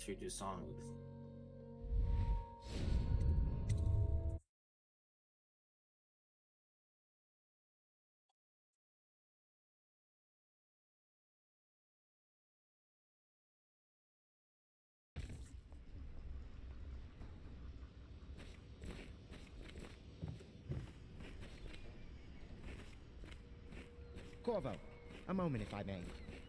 through Dishonored. Corvo, a moment if I may.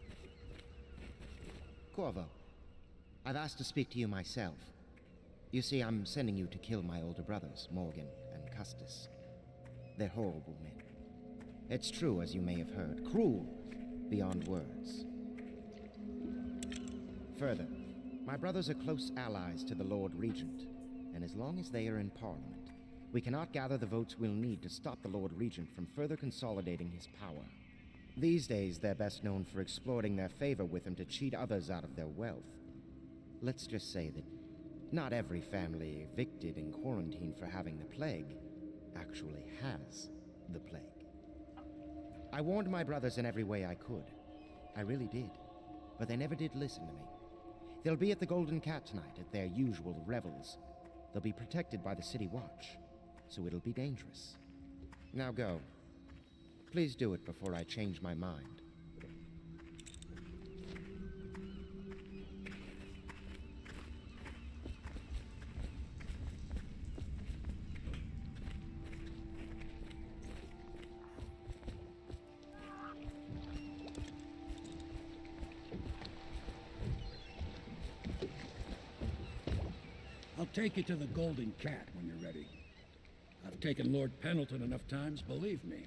Corvo, I've asked to speak to you myself. You see, I'm sending you to kill my older brothers, Morgan and Custis. They're horrible men. It's true, as you may have heard, cruel beyond words. Further, my brothers are close allies to the Lord Regent, and as long as they are in Parliament, we cannot gather the votes we'll need to stop the Lord Regent from further consolidating his power. These days, they're best known for exploiting their favor with him to cheat others out of their wealth. Let's just say that not every family evicted and quarantined for having the plague actually has the plague. I warned my brothers in every way I could. I really did. But they never did listen to me. They'll be at the Golden Cat tonight at their usual revels. They'll be protected by the City Watch, so it'll be dangerous. Now go. Please do it before I change my mind. I'll take you to the Golden Cat when you're ready. I've taken Lord Pendleton enough times, believe me.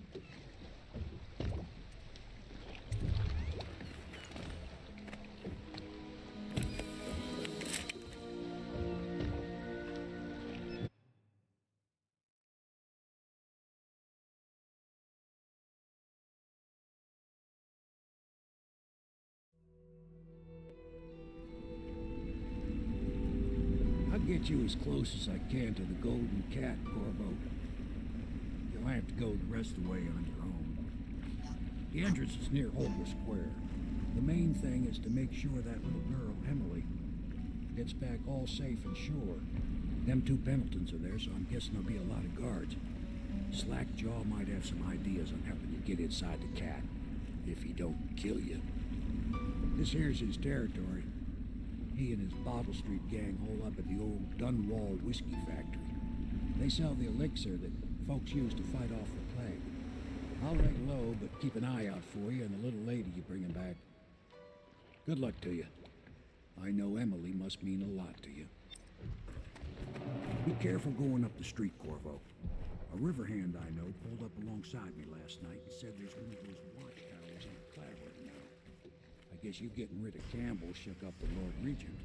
I'll get you as close as I can to the Golden Cat, Corvo. You'll have to go the rest of the way on your own. The entrance is near Holger Square. The main thing is to make sure that little girl, Emily, gets back all safe and sure. Them two Pendletons are there, so I'm guessing there'll be a lot of guards. Slackjaw might have some ideas on helping you get inside the cat, if he don't kill you. This here's his territory. He and his Bottle Street gang hole up at the old Dunwall whiskey factory. They sell the elixir that folks use to fight off the plague. I'll lay low, but keep an eye out for you and the little lady you bring back. Good luck to you. I know Emily must mean a lot to you. Be careful going up the street, Corvo. A river hand I know pulled up alongside me last night and said there's one of those watchtowers in Clavering now. I guess you getting rid of Campbell shook up the Lord Regent.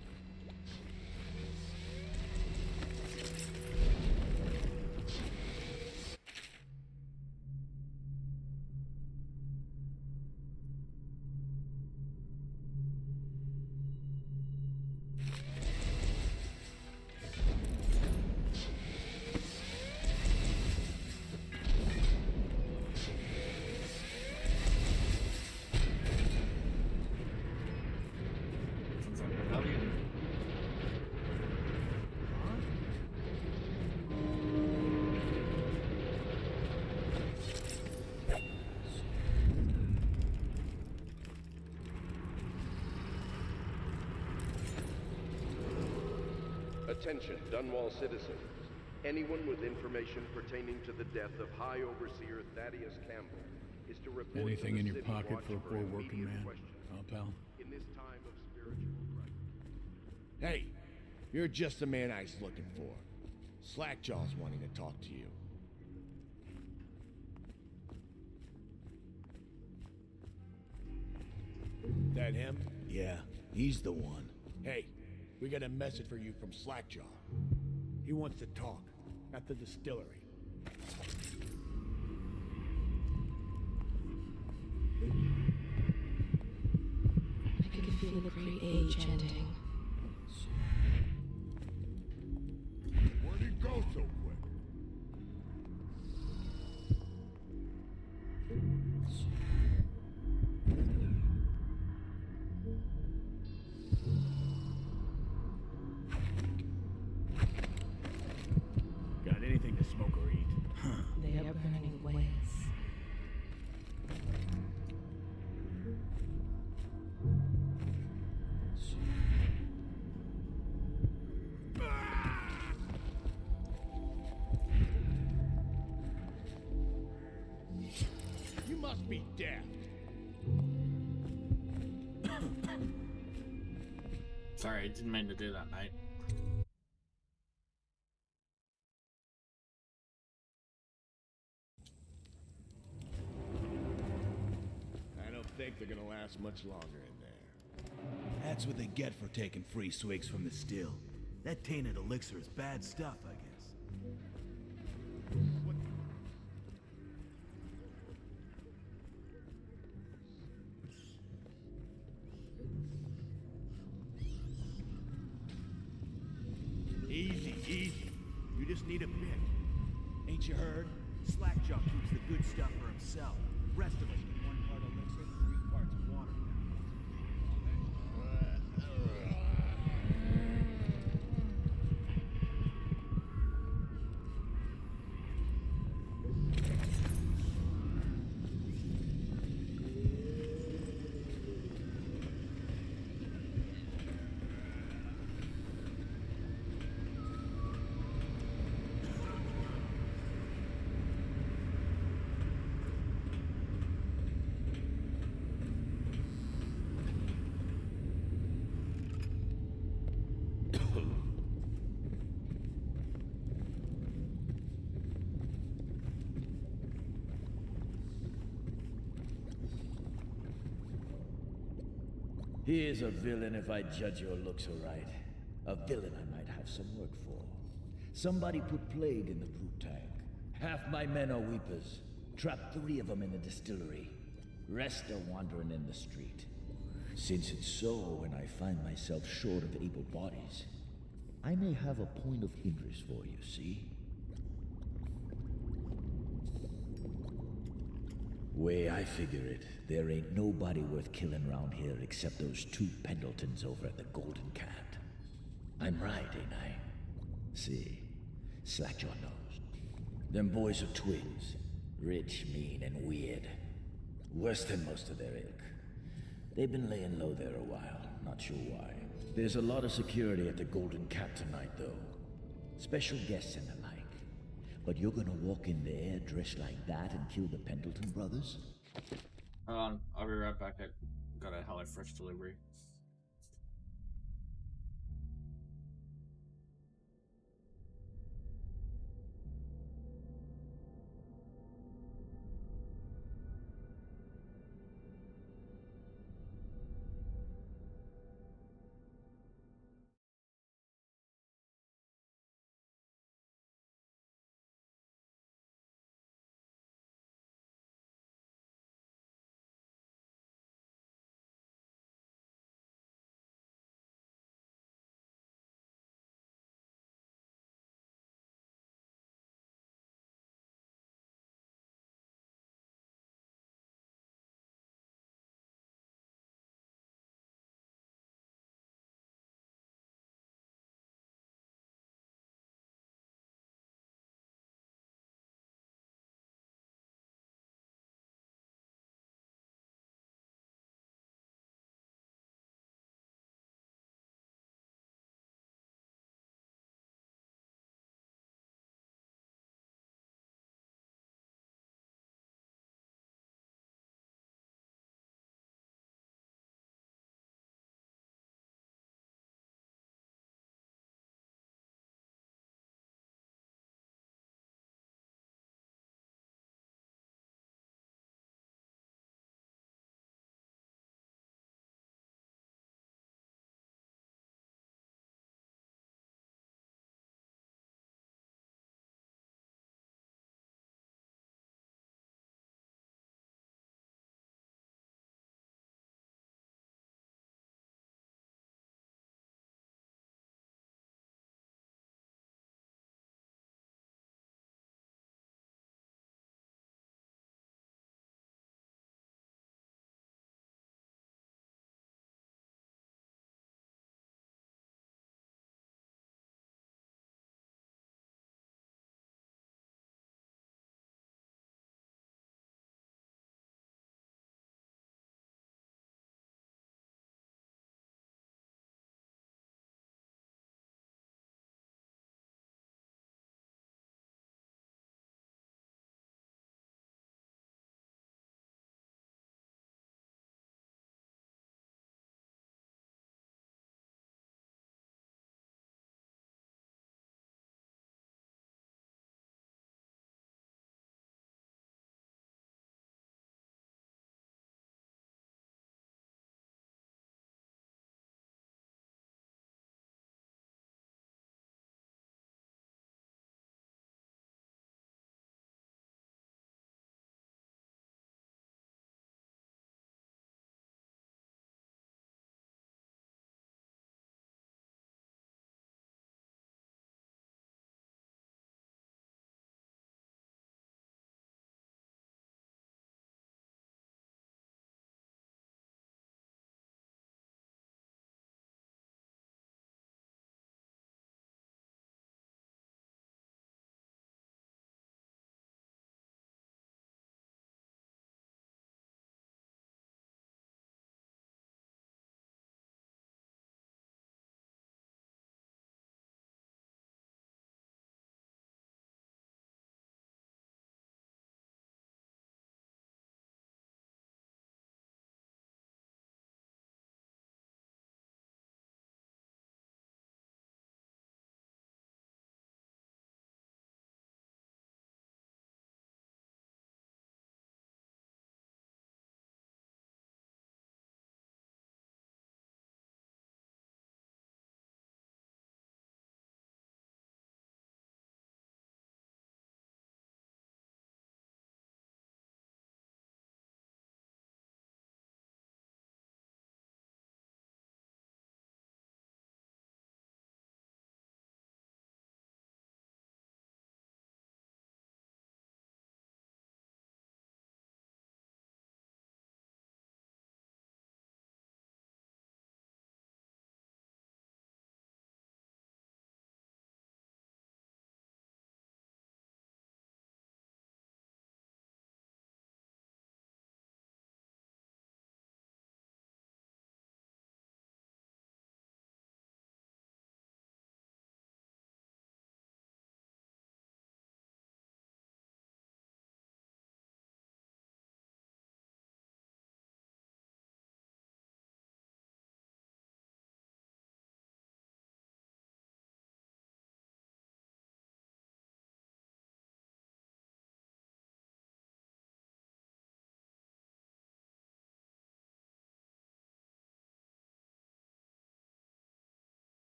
Attention, Dunwall citizens. Anyone with information pertaining to the death of High Overseer Thaddeus Campbell is to report. Anything to the in your City pocket Watch for a poor working immediate man? questioning. Oh, pal. In this time of spiritual crisis. Hey, you're just the man I was looking for. Slackjaw's wanting to talk to you. That him? Yeah, he's the one. Hey, we got a message for you from Slackjaw. He wants to talk at the distillery. I could feel the great age ending. Where'd he go so quick? Sorry, I didn't mean to do that, mate. I don't think they're gonna last much longer in there. That's what they get for taking free swigs from the still. That tainted elixir is bad stuff, I guess. Easy, easy. You just need a bit. Ain't you heard? Slackjaw keeps the good stuff for himself. Rest of us get 1 part elixir, 3 parts water. He is a villain if I judge your looks aright. A villain I might have some work for. Somebody put plague in the brute tank. Half my men are weepers. Trapped 3 of them in the distillery. Rest are wandering in the street. Since it's so, and I find myself short of able bodies, I may have a point of interest for you, see? Way I figure it, there ain't nobody worth killing round here except those 2 Pendletons over at the Golden Cat. I'm right, ain't I? See, Slackjaw knows. Them boys are twins. Rich, mean, and weird. Worse than most of their ilk. They've been laying low there a while, not sure why. There's a lot of security at the Golden Cat tonight, though. Special guests and the like. But you're gonna walk in there dressed like that and kill the Pendleton brothers? Hold on, I'll be right back. I got a HelloFresh delivery.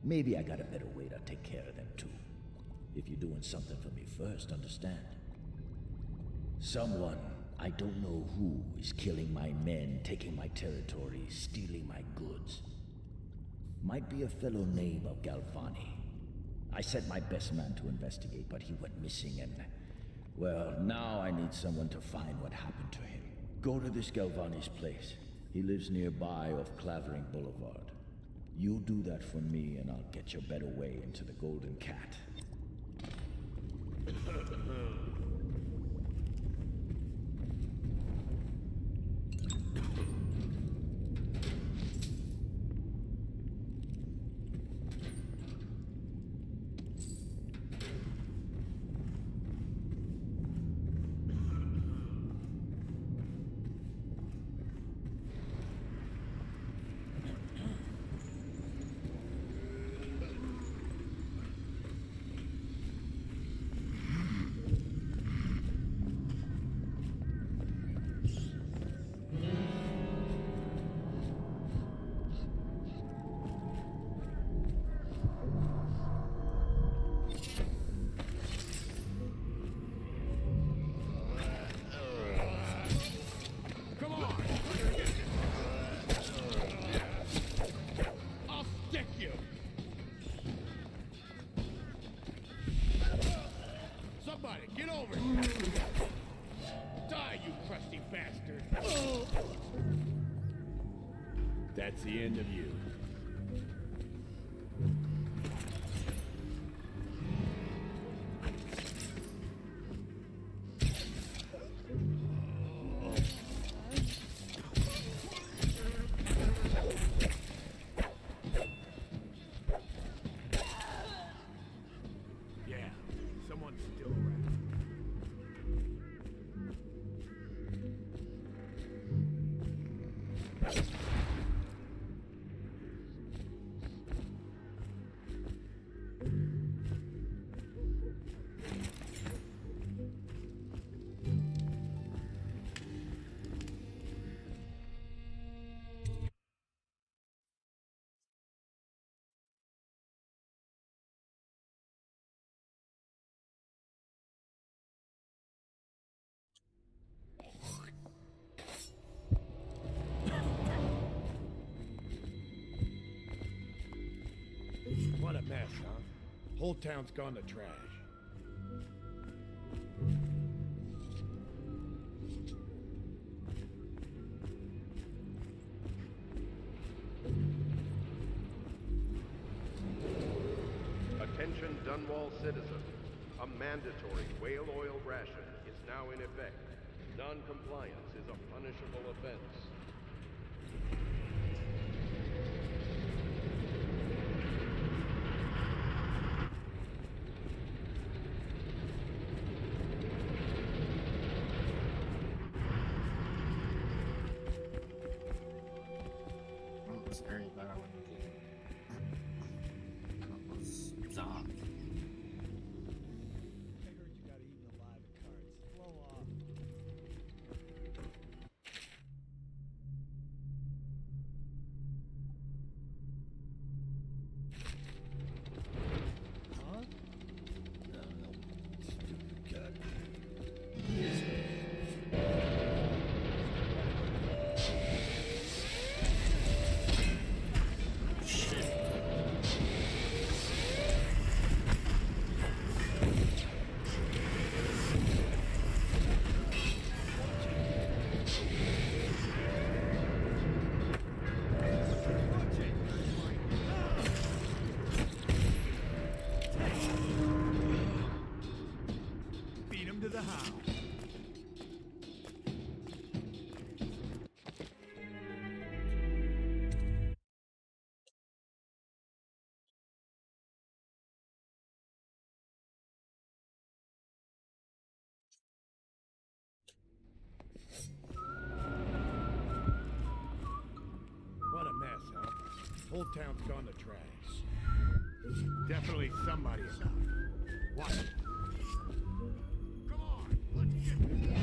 Maybe I got a better way to take care of them too. If you're doing something for me first, understand? Someone, I don't know who, is killing my men, taking my territory, stealing my goods. Might be a fellow named of Galvani. I sent my best man to investigate, but he went missing and... well, now I need someone to find what happened to him. Go to this Galvani's place. He lives nearby off Clavering Boulevard. You do that for me and I'll get your better way into the Golden Cat. Get over here! Die, you crusty bastard! That's the end of you. Yeah, someone's still around. What a mess, huh? Whole town's gone to trash. Attention Dunwall citizens. A mandatory whale oil ration is now in effect. Non-compliance is a punishable offense. Very bad when it was dark. I heard you got eaten alive at cards. Blow off. Huh? Stupid cat. Beat him to the house. What a mess, huh? Whole town's gone to trash. Definitely somebody about it. Watch it. Come on, let's get this.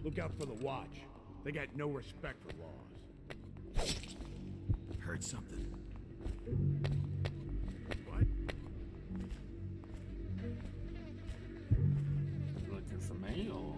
Look out for the watch. They got no respect for laws. Heard something. What? Looking for me or?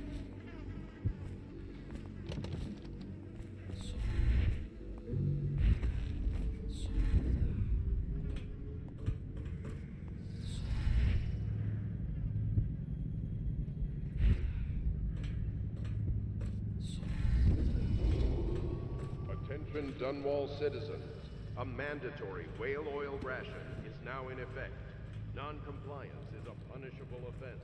Attention Dunwall citizens. A mandatory whale oil ration is now in effect. Non-compliance is a punishable offense.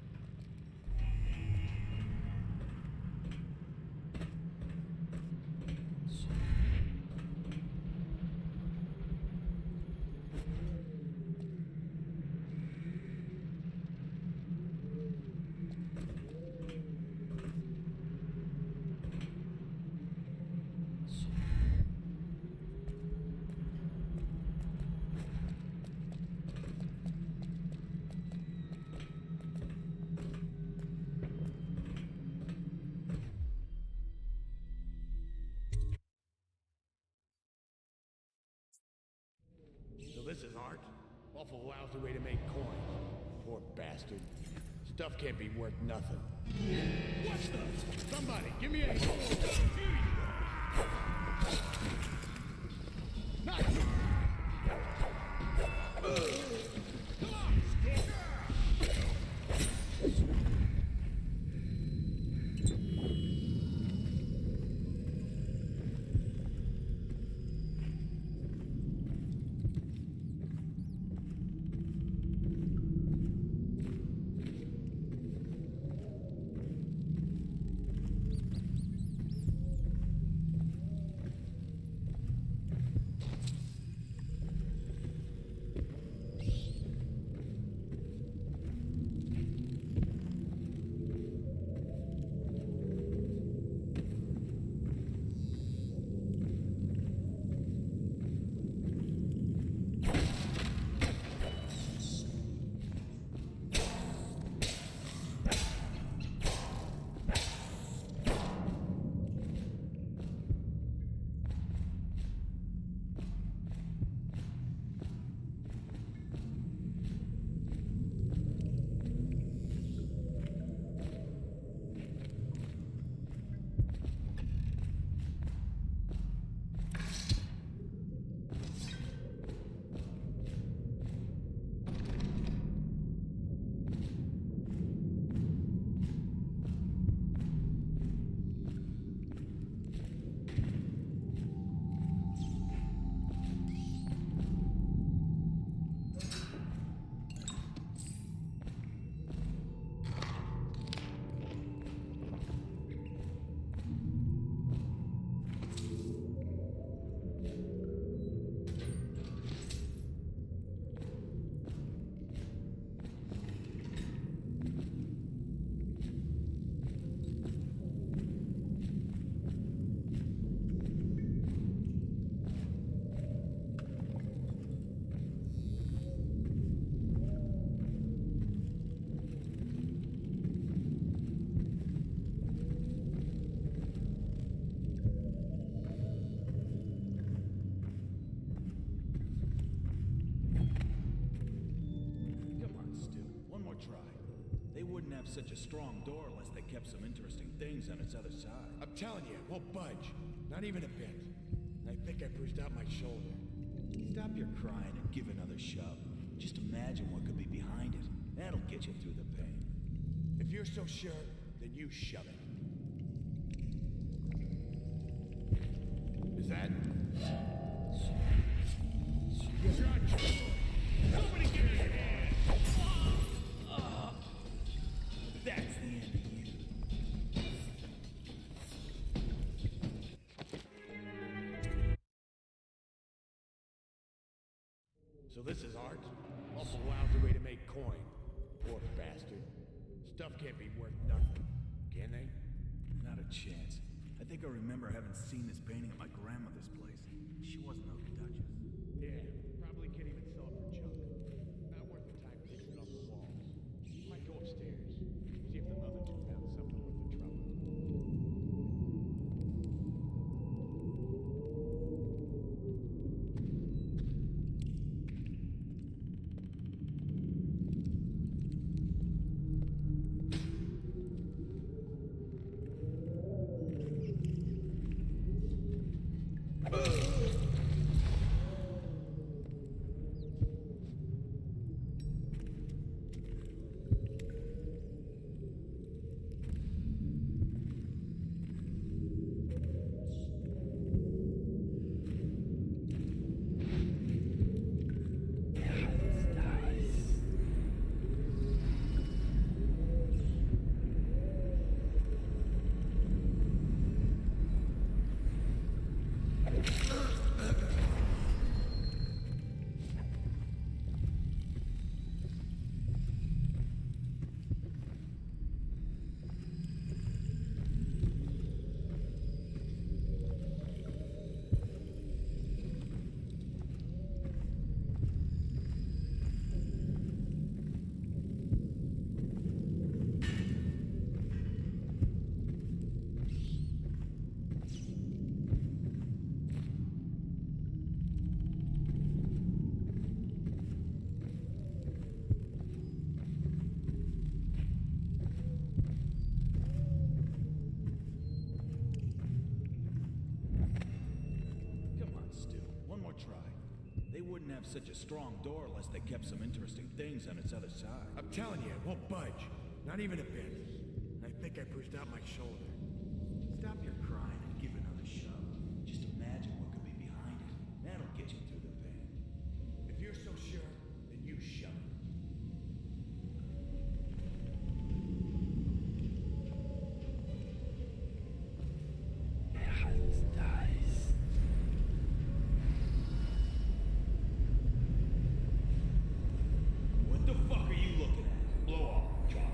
So this is art? Awful lousy way to make coin. Poor bastard. Stuff can't be worth nothing. What the? Somebody, give me a... Not... Come on, Such a strong door unless they kept some interesting things on its other side. I'm telling you, it won't budge. Not even a bit. I think I bruised out my shoulder. Stop your crying and give another shove. Just imagine what could be behind it. That'll get you through the pain. If you're so sure, then you shove it. Is that... Shut! Somebody give me a hand! That's the end of you. So this is art? Awful lousy way to make coin. Poor bastard. Stuff can't be worth nothing, can they? Not a chance. I think I remember having seen this painting at my grandmother's place. She wasn't no duchess. Yeah, probably can't even sell it for junk. Not worth the time fixing it off the walls. Might go upstairs, see if the other two found something worth the trouble. One more try. They wouldn't have such a strong door unless they kept some interesting things on its other side. I'm telling you, it won't budge. Not even a bit. And I think I pushed out my shoulder. Stop your crying and give another shove. Just imagine what could be behind it. That'll get you through the pain. If you're so sure, then you shove it. What the fuck are you looking at? Blow off, Jock.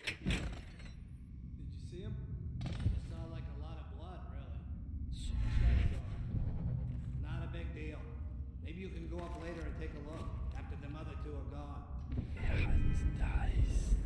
Did you see him? Saw like a lot of blood, really. Not a big deal. Maybe you can go up later and take a look, after them other two are gone. Dies.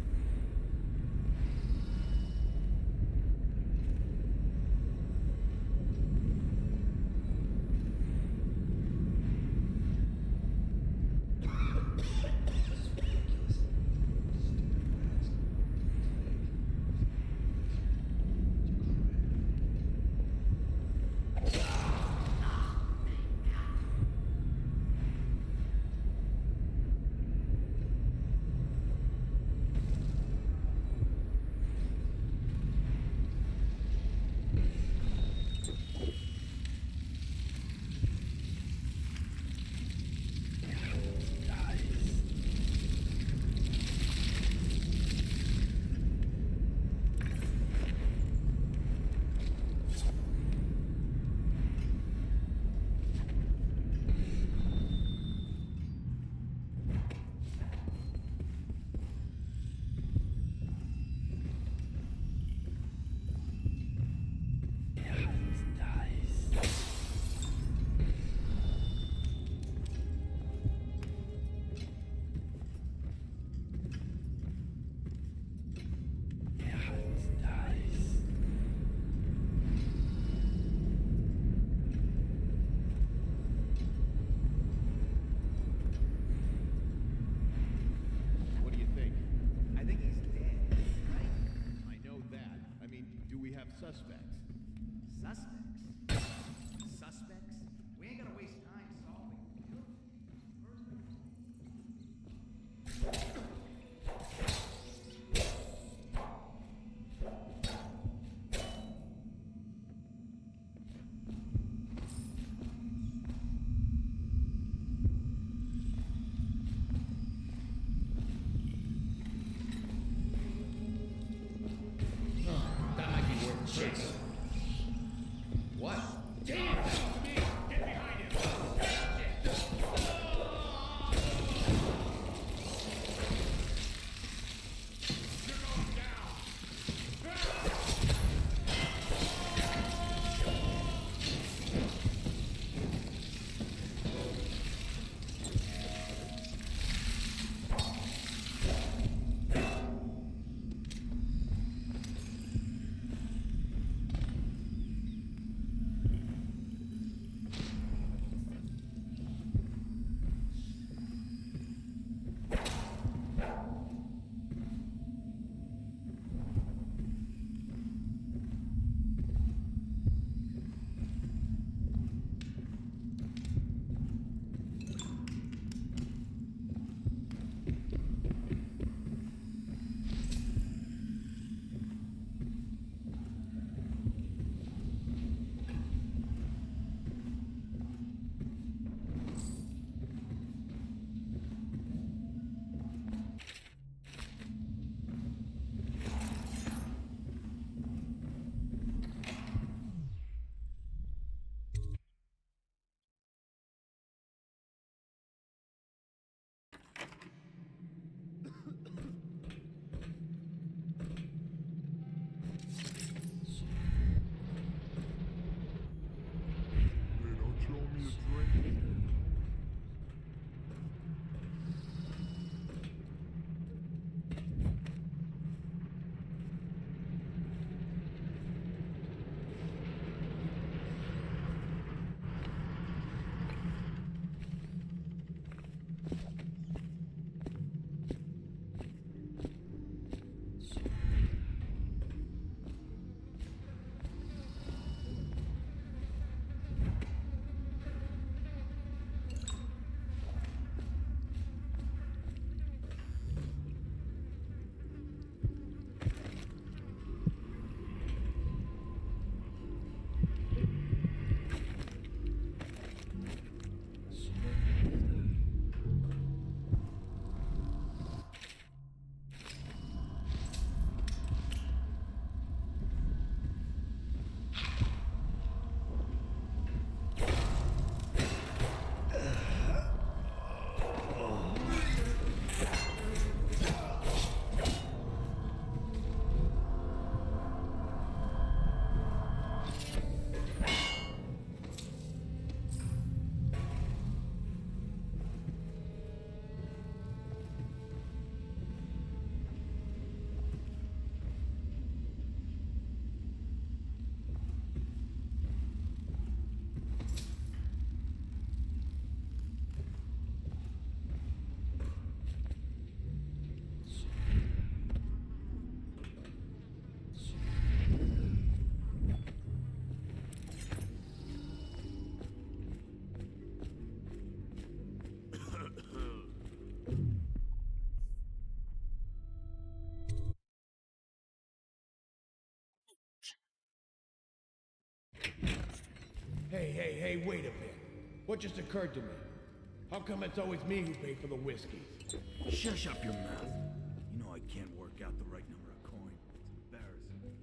Hey, wait a bit. What just occurred to me? How come it's always me who pay for the whiskey? Shush up your mouth. You know I can't work out the right number of coin. It's embarrassing.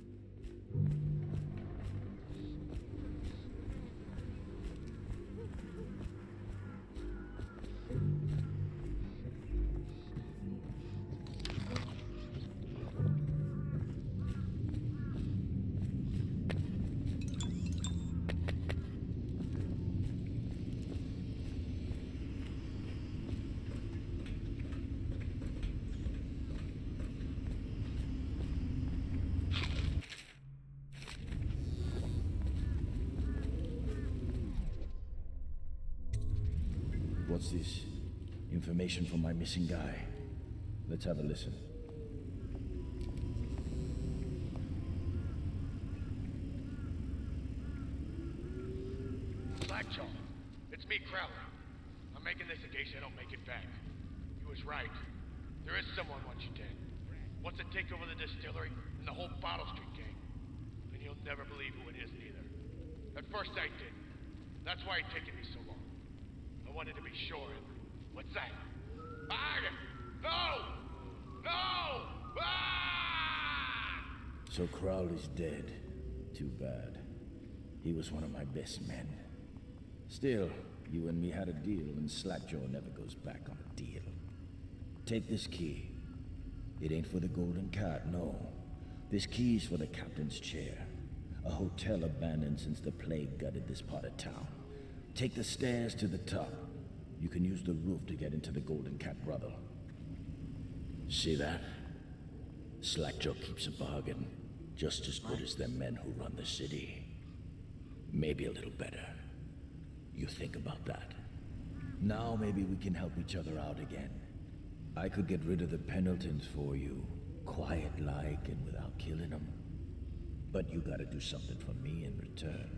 What's this? Information from my missing guy. Let's have a listen. Blackjaw, it's me, Crowley. I'm making this in case I don't make it back. He was right. There is someone wants you dead. Wants to take over the distillery and the whole Bottle Street gang. And you'll never believe who it is neither. At first I didn't. That's why it taken me so long. I wanted to be sure. What's that? Ah! No! No! Ah! So Crowley's dead. Too bad. He was one of my best men. Still, you and me had a deal, and Slackjaw never goes back on a deal. Take this key. It ain't for the Golden Cat, no. This key's for the captain's chair. A hotel abandoned since the plague gutted this part of town. Take the stairs to the top. You can use the roof to get into the Golden Cat brothel. See that? Slackjaw keeps a bargain, just as good as the men who run the city. Maybe a little better. You think about that. Now maybe we can help each other out again. I could get rid of the Pendletons for you, quiet-like and without killing them. But you gotta do something for me in return.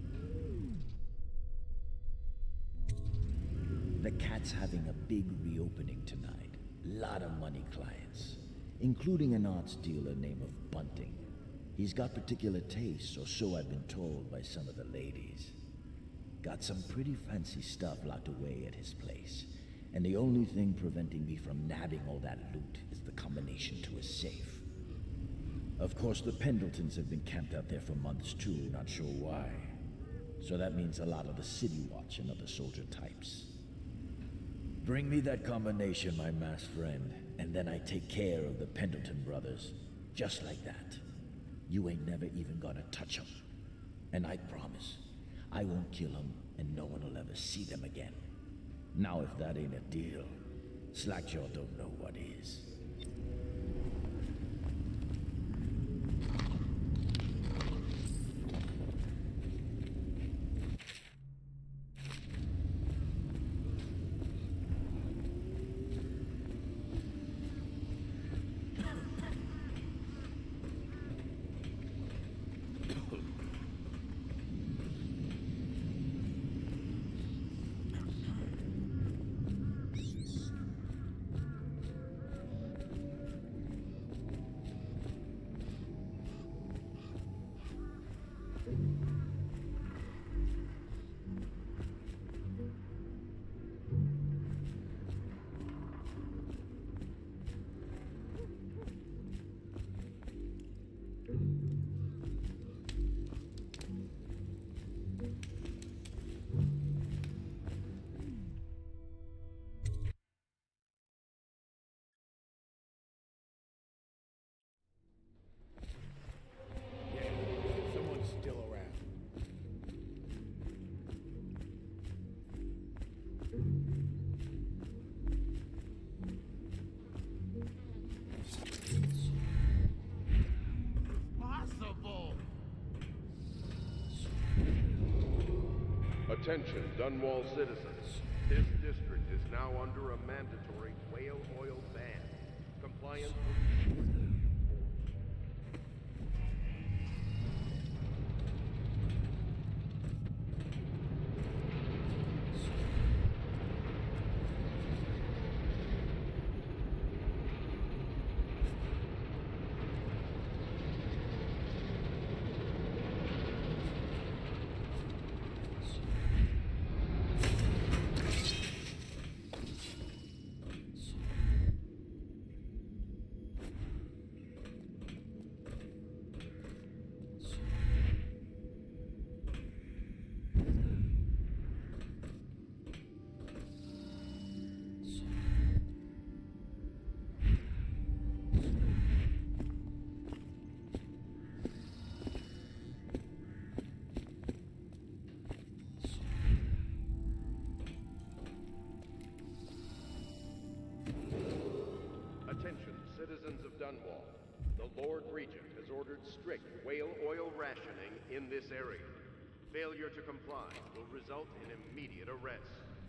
The Cat's having a big reopening tonight. Lot of money clients, including an arts dealer named of Bunting. He's got particular tastes, or so I've been told by some of the ladies. Got some pretty fancy stuff locked away at his place, and the only thing preventing me from nabbing all that loot is the combination to his safe. Of course, the Pendletons have been camped out there for months too, not sure why. So that means a lot of the City Watch and other soldier types. Bring me that combination, my masked friend, and then I take care of the Pendleton brothers. Just like that. You ain't never even gonna touch them. And I promise, I won't kill them, and no one will ever see them again. Now if that ain't a deal, Slackjaw don't know what is. Attention, Dunwall citizens. This district is now under a mandatory whale oil ban. Compliance will... The Lord Regent has ordered strict whale oil rationing in this area. Failure to comply will result in immediate arrest.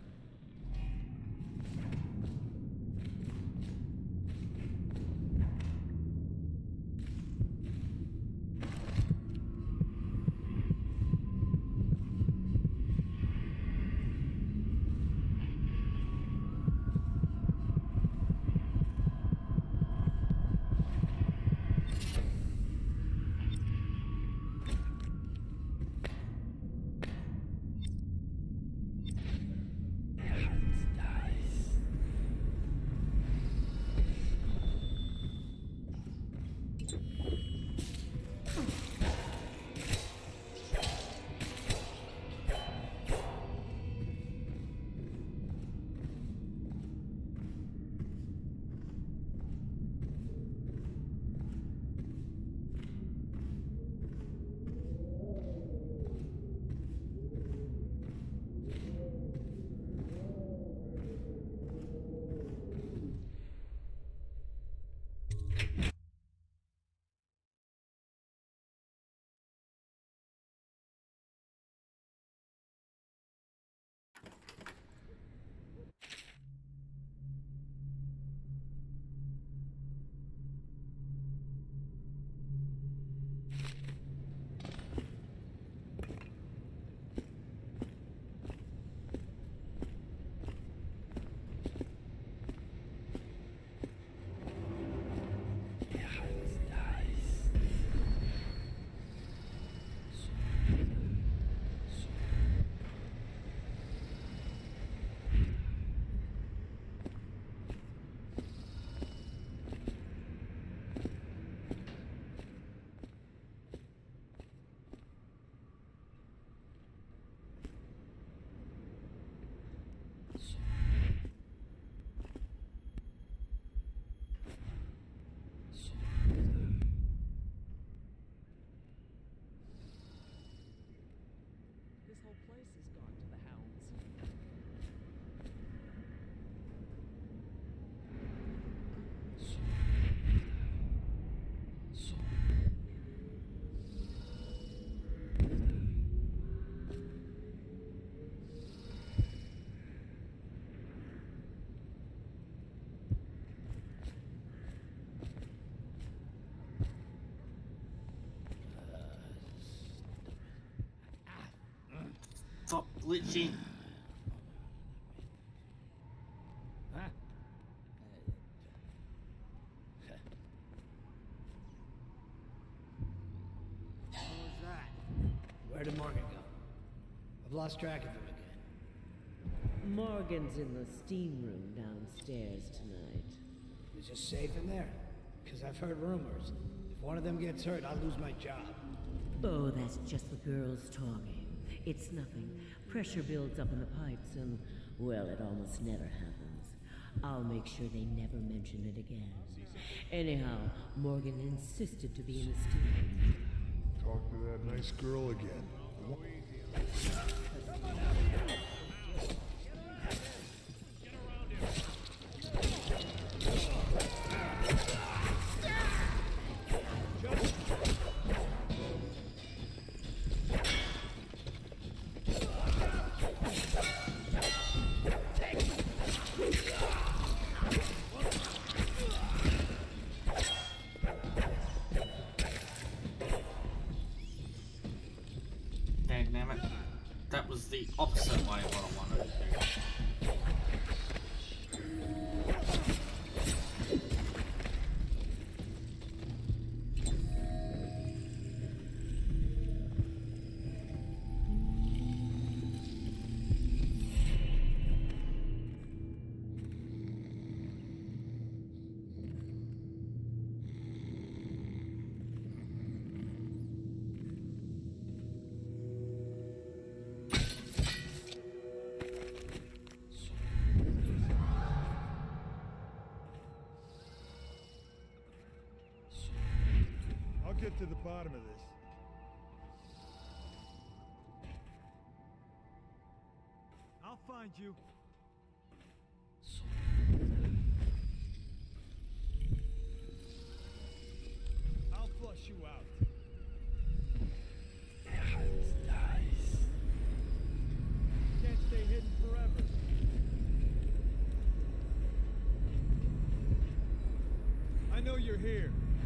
Stop glitching. What was that? Where did Morgan go? I've lost track of him again. Morgan's in the steam room downstairs tonight. Is it safe in there? Because I've heard rumors. If one of them gets hurt, I'll lose my job. Oh, that's just the girls talking. It's nothing. Pressure builds up in the pipes and, well, it almost never happens. I'll make sure they never mention it again. Anyhow, Morgan insisted to be in the steam room. Talk to that nice girl again. That was the opposite way of what I wanted to do. Get to the bottom of this. I'll find you. you out. Can't stay hidden forever. I know you're here.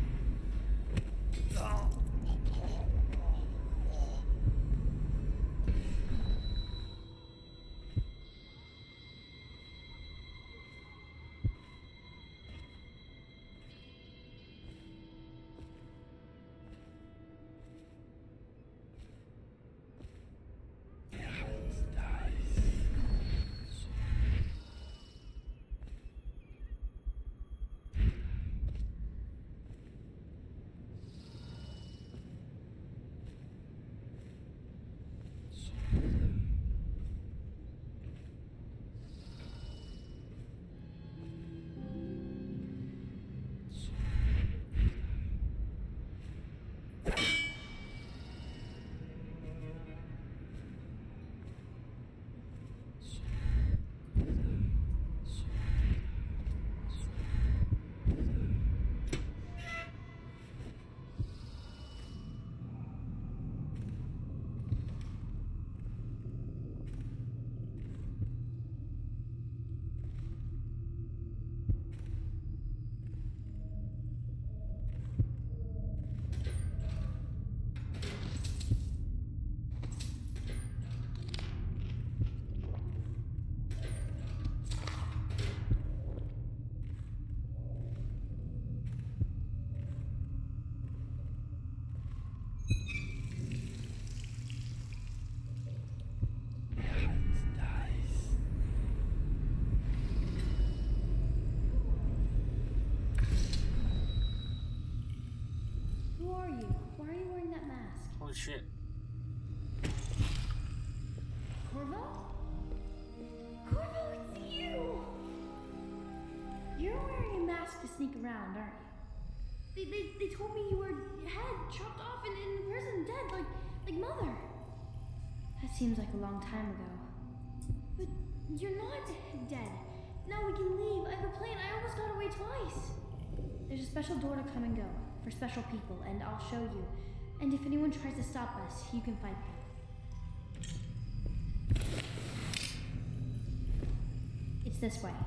Holy shit. Corvo? Corvo, it's you! You're wearing a mask to sneak around, aren't you? They told me you were head chopped off and in prison dead, like Mother. That seems like a long time ago. But you're not dead. Now we can leave. I have a plan. I almost got away twice. There's a special door to come and go for special people, and I'll show you. And if anyone tries to stop us, you can fight them. It's this way.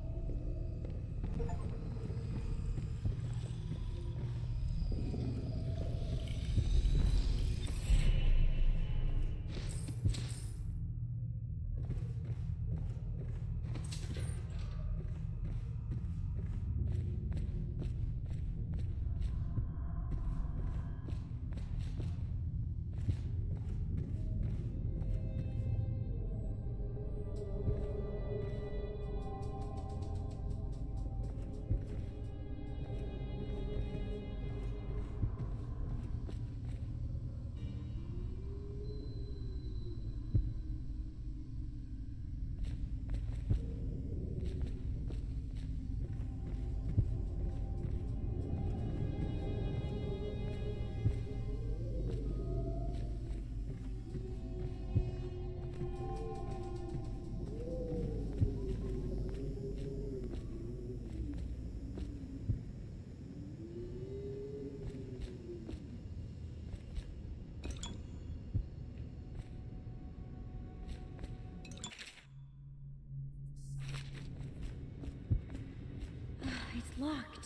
Locked.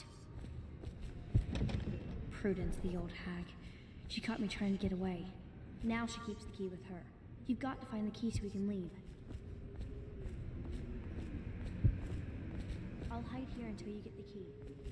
Prudence, the old hag. She caught me trying to get away. Now she keeps the key with her. You've got to find the key so we can leave. I'll hide here until you get the key.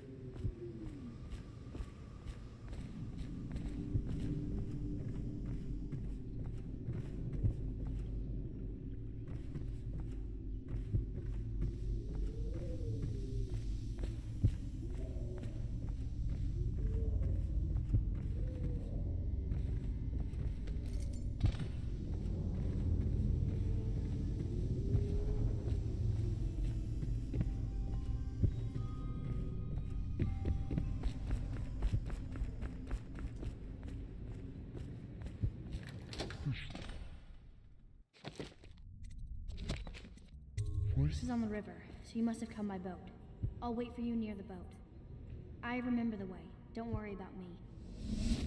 This is on the river, so you must have come by boat. I'll wait for you near the boat. I remember the way. Don't worry about me.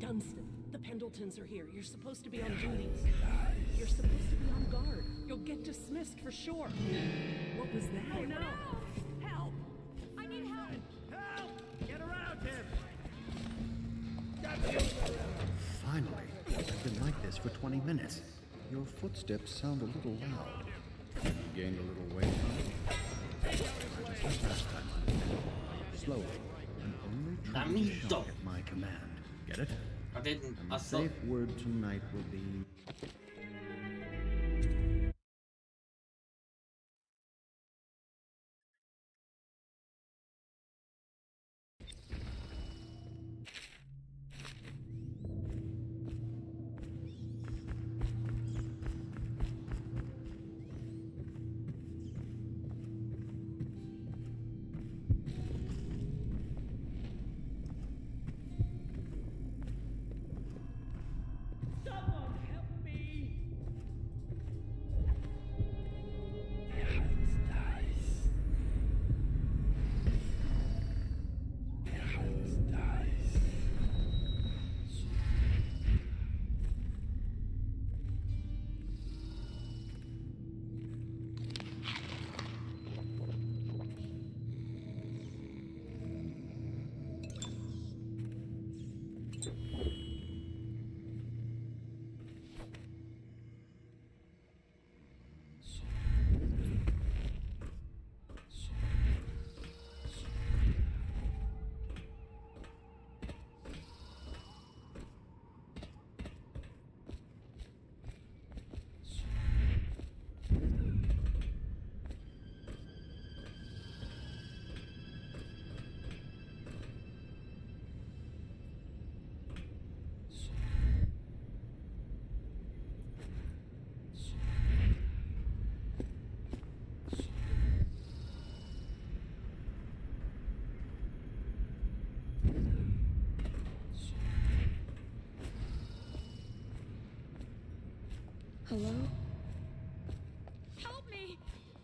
Dunstan, the Pendletons are here. You're supposed to be on duties. You're supposed to be on guard. You'll get dismissed for sure. What was that? Oh no! Help! I need help! Help! Get around him! Finally. I've been like this for 20 minutes. Your footsteps sound a little loud. You gained a little weight, huh? Just like last time. Slowly, and only try to shock at my command. Get it? I didn't. And the safe word tonight will be... Hello? Help me!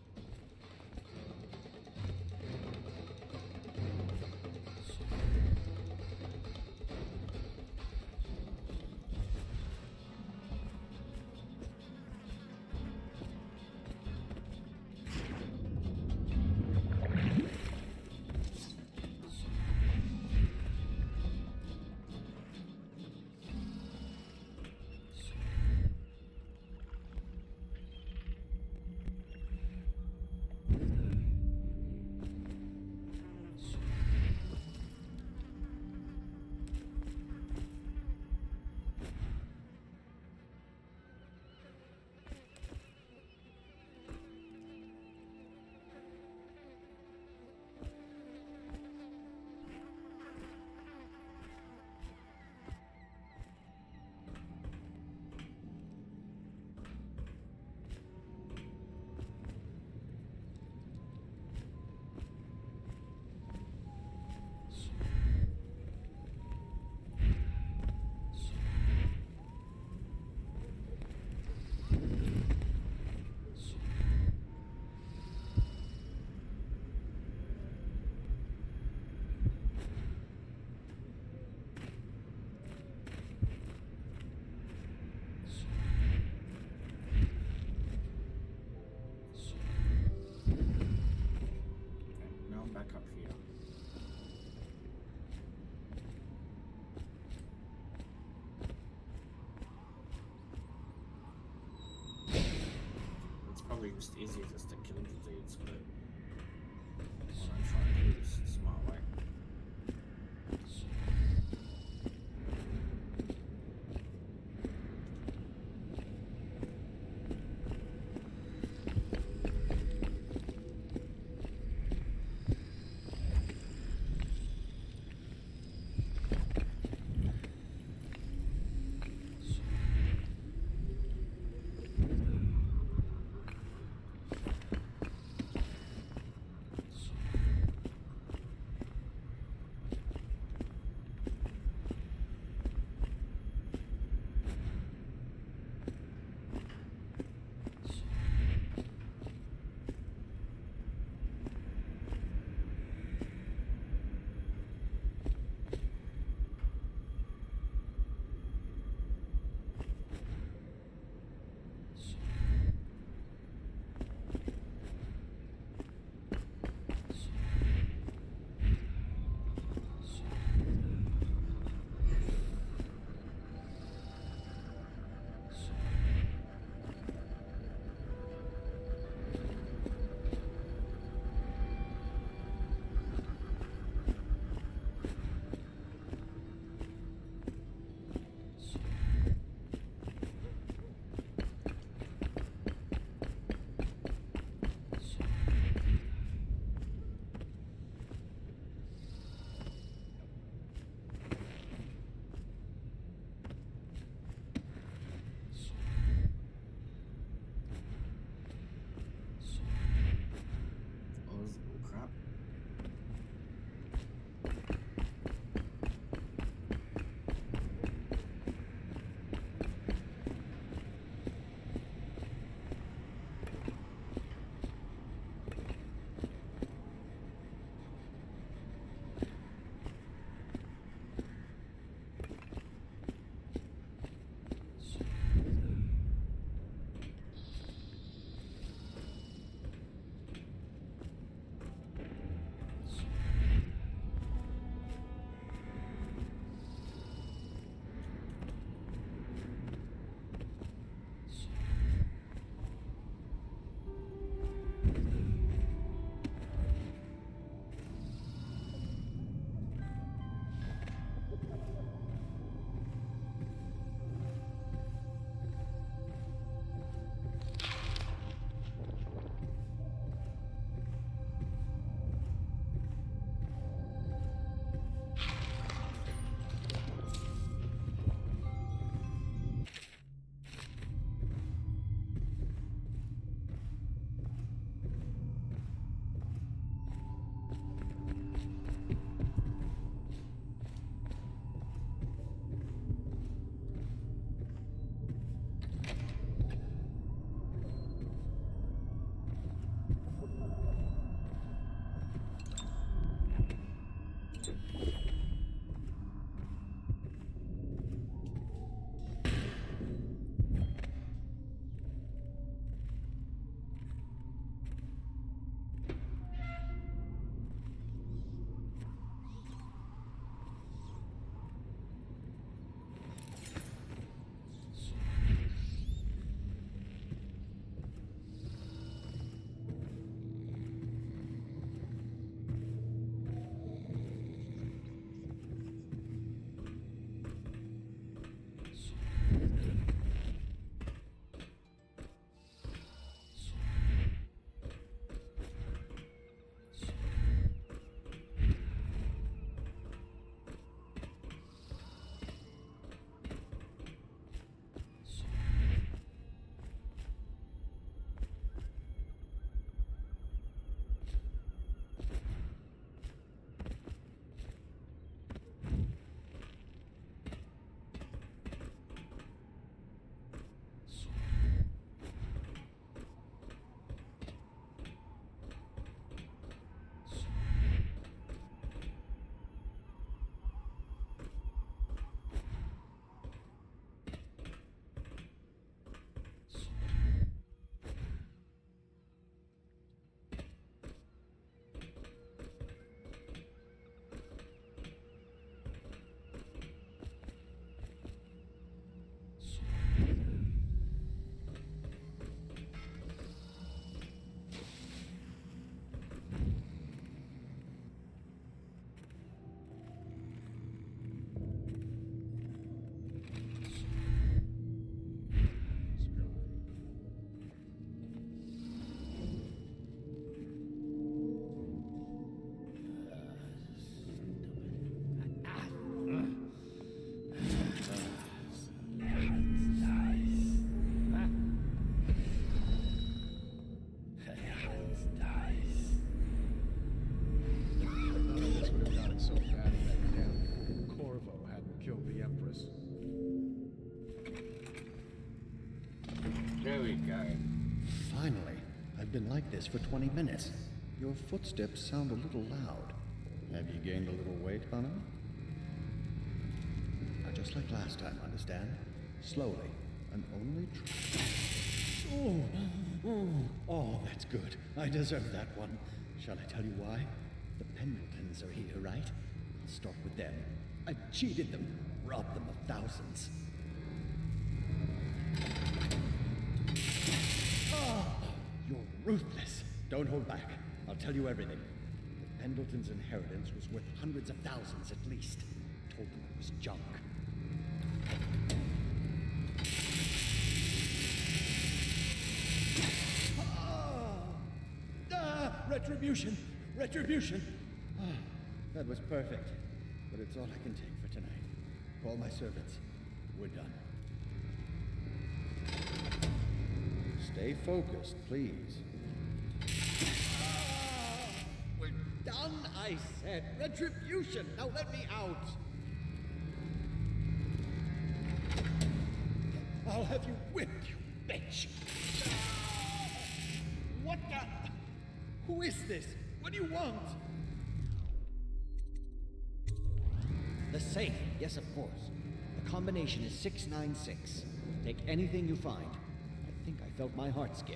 Just easier just to kill the dudes, but what I'm trying to do is the smart way. go. Finally. I've been like this for 20 minutes. Your footsteps sound a little loud. Have you gained a little weight, Hannah? Now, just like last time, understand? Slowly, and only Oh, that's good. I deserve that one. Shall I tell you why? The Pendletons are here, right? I'll start with them. I've cheated them, robbed them of thousands. You're ruthless. Don't hold back. I'll tell you everything. The Pendleton's inheritance was worth hundreds of thousands at least. Told them it was junk. Retribution! Retribution! That was perfect. But it's all I can take for tonight. Call my servants. We're done. Stay focused, please. We're done, I said. Retribution! Now let me out! I'll have you whipped, you bitch! What the... Who is this? What do you want? The safe. Yes, of course. The combination is 696. Take anything you find. I think I felt my heart skip.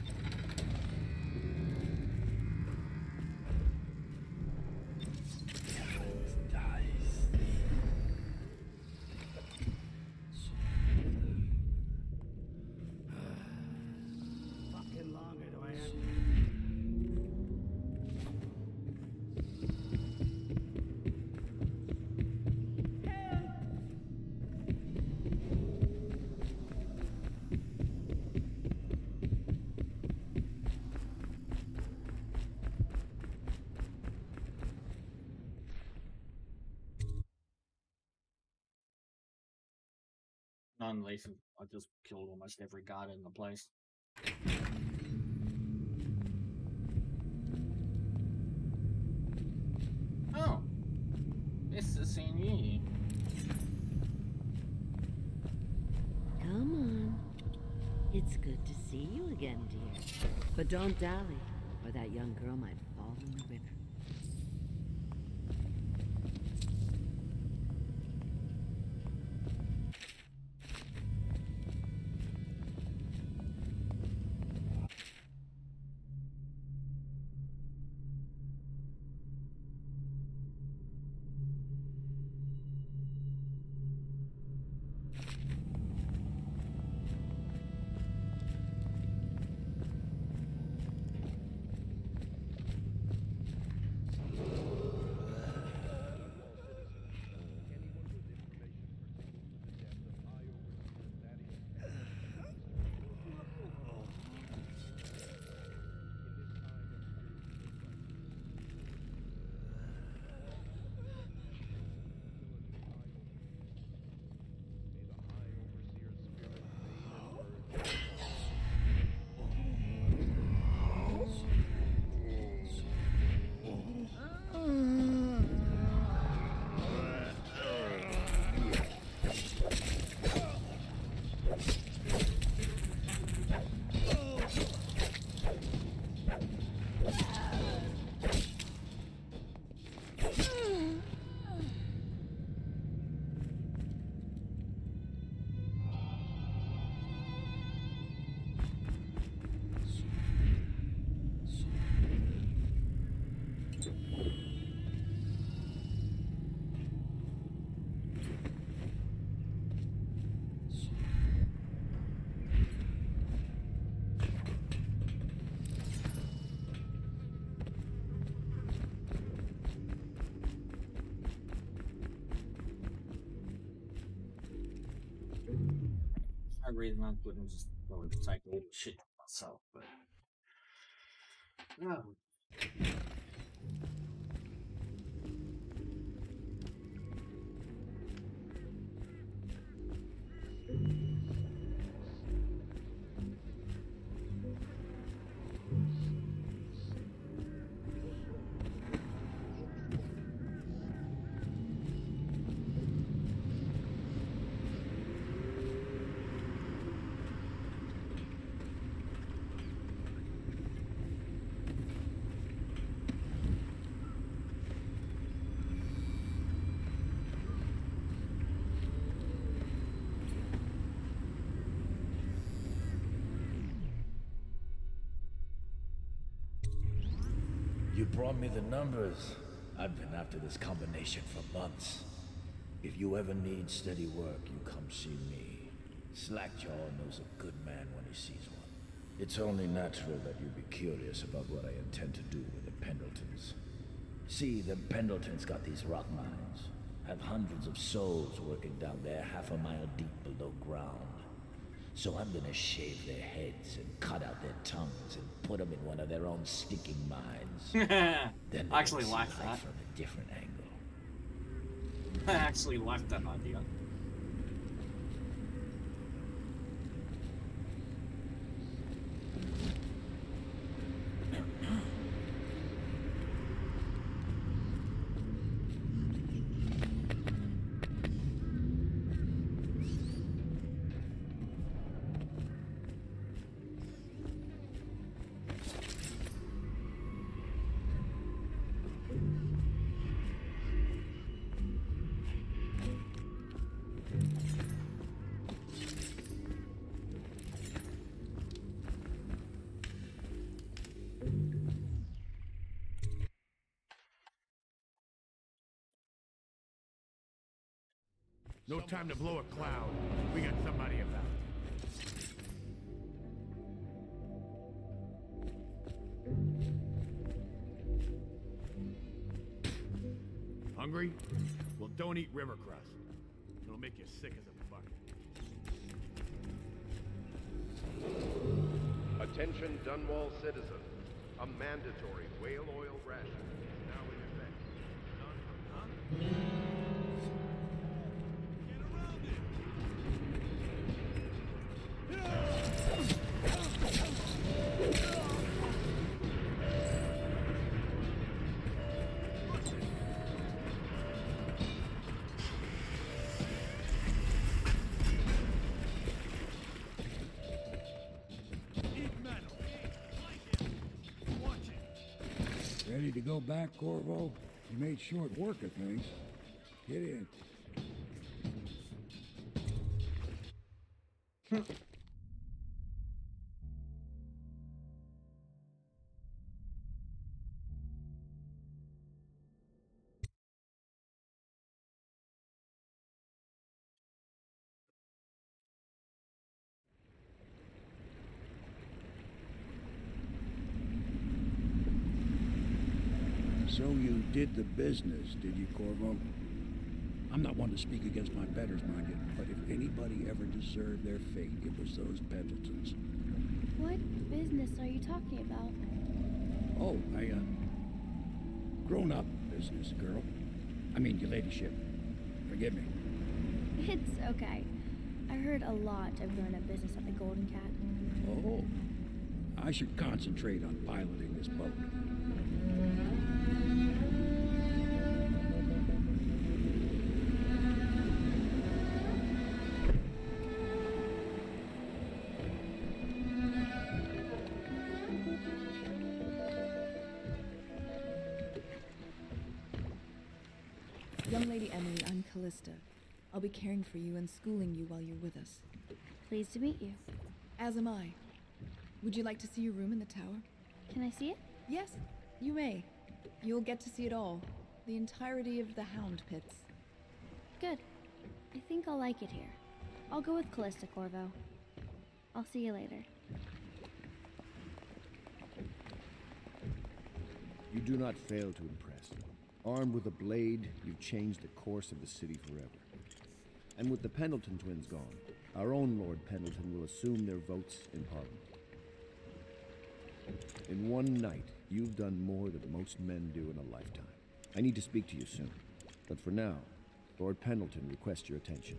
Fucking longer do I have Non-lethal. I just killed almost every guard in the place. Oh, this is in you. Come on. It's good to see you again, dear. But don't dally, or that young girl might fall in the river. No reason I couldn't just go and take all the shit myself, but no. You brought me the numbers. I've been after this combination for months. If you ever need steady work, you come see me. Slackjaw knows a good man when he sees one. It's only natural that you'd be curious about what I intend to do with the Pendletons. See, the Pendletons got these rock mines. Have hundreds of souls working down there 1/2 mile deep below ground. So I'm gonna shave their heads and cut out their tongues and put them in one of their own stinking mines. Then I actually see like life that. from a different angle. I actually like that idea. No time to blow a cloud. We got somebody about. Hungry? Well, don't eat river crust. It'll make you sick as a fuck. Attention Dunwall citizens. A mandatory whale oil ration is now in effect. Ready to go back, Corvo? You made short work of things. Get in. So you did the business, did you, Corvo? I'm not one to speak against my betters, mind you, but if anybody ever deserved their fate, it was those Pendletons. What business are you talking about? Oh, grown-up business, girl. I mean, your ladyship. Forgive me. It's okay. I heard a lot of grown-up business at the Golden Cat. Oh, I should concentrate on piloting this boat. Young Lady Emily, I'm Callista. I'll be caring for you and schooling you while you're with us. Pleased to meet you. As am I. Would you like to see your room in the tower? Can I see it? Yes, you may. You'll get to see it all. The entirety of the Hound Pits. Good. I think I'll like it here. I'll go with Callista, Corvo. I'll see you later. You do not fail to impress. Armed with a blade, you've changed the course of the city forever. And with the Pendleton twins gone, our own Lord Pendleton will assume their votes in Parliament. In one night, you've done more than most men do in a lifetime. I need to speak to you soon. But for now, Lord Pendleton requests your attention.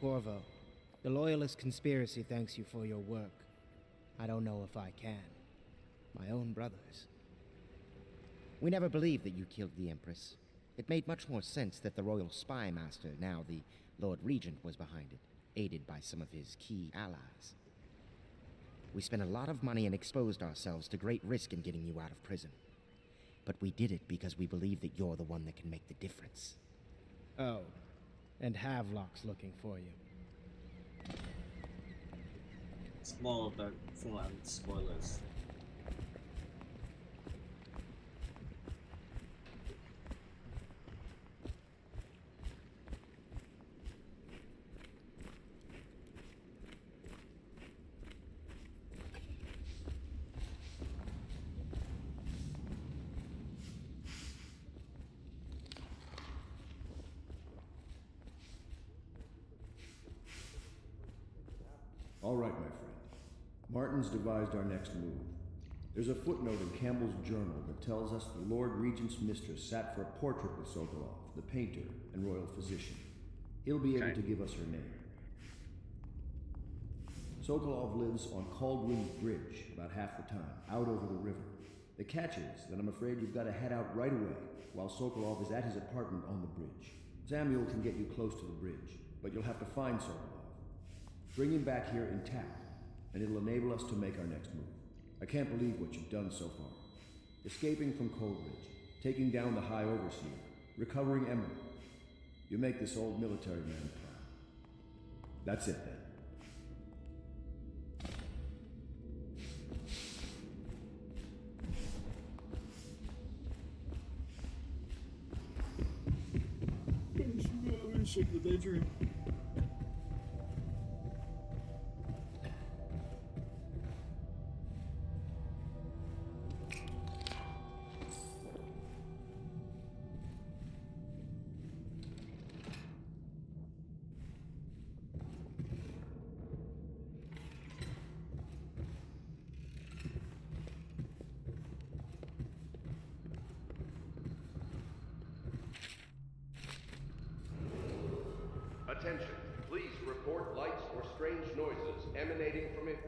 Corvo, the Loyalist conspiracy thanks you for your work. I don't know if I can. My own brothers. We never believed that you killed the Empress. It made much more sense that the Royal Spy Master, now the Lord Regent, was behind it, aided by some of his key allies. We spent a lot of money and exposed ourselves to great risk in getting you out of prison. But we did it because we believe that you're the one that can make the difference. Oh, and Havelock's looking for you. It's more about full-on spoilers. All right, my friend. Martin's devised our next move. There's a footnote in Campbell's journal that tells us the Lord Regent's mistress sat for a portrait with Sokolov, the painter and royal physician. He'll be able to give us her name. Sokolov lives on Caldwin Bridge about half the time, out over the river. The catch is that I'm afraid you've got to head out right away while Sokolov is at his apartment on the bridge. Samuel can get you close to the bridge, but you'll have to find Sokolov. Bring him back here intact, and it'll enable us to make our next move. I can't believe what you've done so far. Escaping from Coleridge, taking down the High Overseer, recovering Emily. You make this old military man proud. That's it, then. In the bedroom. Attention, please report lights or strange noises emanating from it.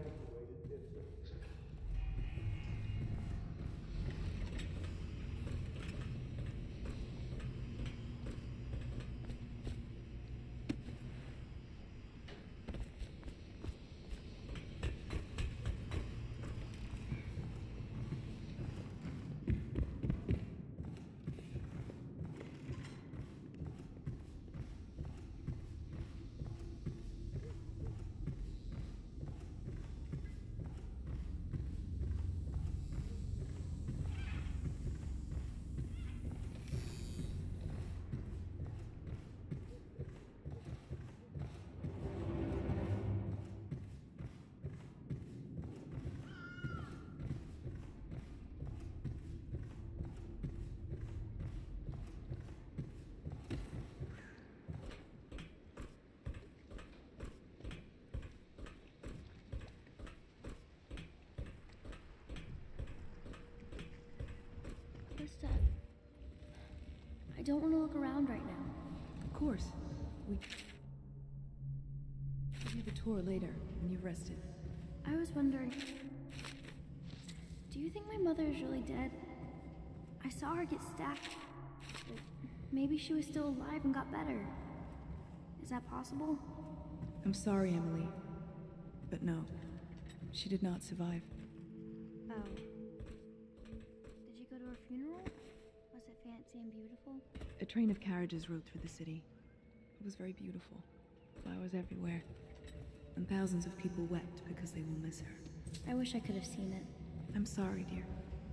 I don't want to look around right now. Of course. We give you the tour later when you've rested. I was wondering, do you think my mother is really dead? I saw her get stabbed. But maybe she was still alive and got better. Is that possible? I'm sorry, Emily. But no, she did not survive. Oh. Did you go to her funeral? Was it fancy and beautiful? A train of carriages rode through the city. It was very beautiful. Flowers everywhere. And thousands of people wept because they will miss her. I wish I could have seen it. I'm sorry, dear.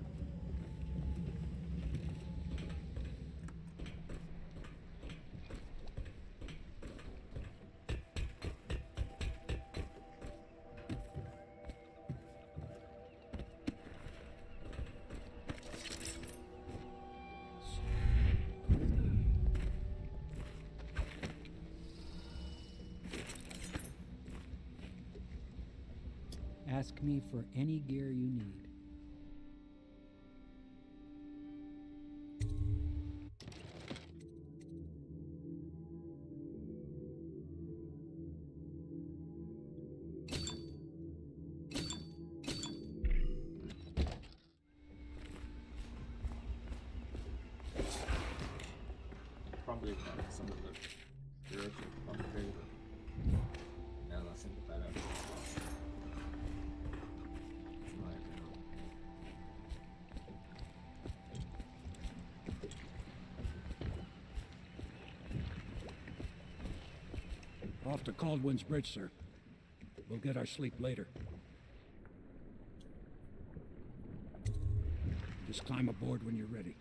Ask me for any gear you need. some of the spiritual unfavorable. Now I think about it. It's my opinion. Off to Caldwin's Bridge, sir. We'll get our sleep later. Just climb aboard when you're ready.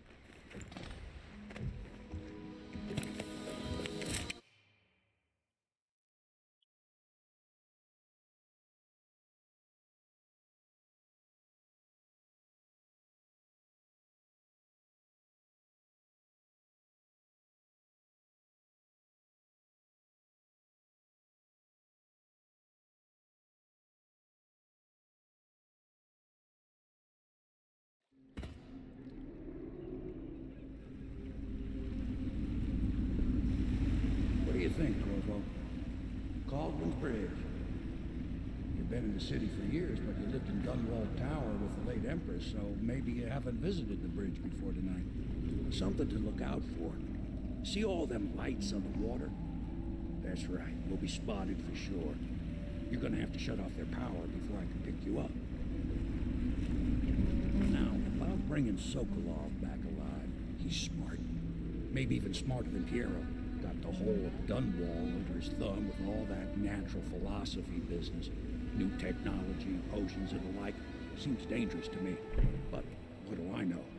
What do you think, Corvo? Caldwin's Bridge. You've been in the city for years, but you lived in Dunwall Tower with the late Empress, so maybe you haven't visited the bridge before tonight. Something to look out for. See all them lights on the water? That's right, we'll be spotted for sure. You're gonna have to shut off their power before I can pick you up. Now, about bringing Sokolov back alive, he's smart. Maybe even smarter than Piero. Got the whole of Dunwall under his thumb with all that natural philosophy business. New technology, potions and the like. Seems dangerous to me. But what do I know?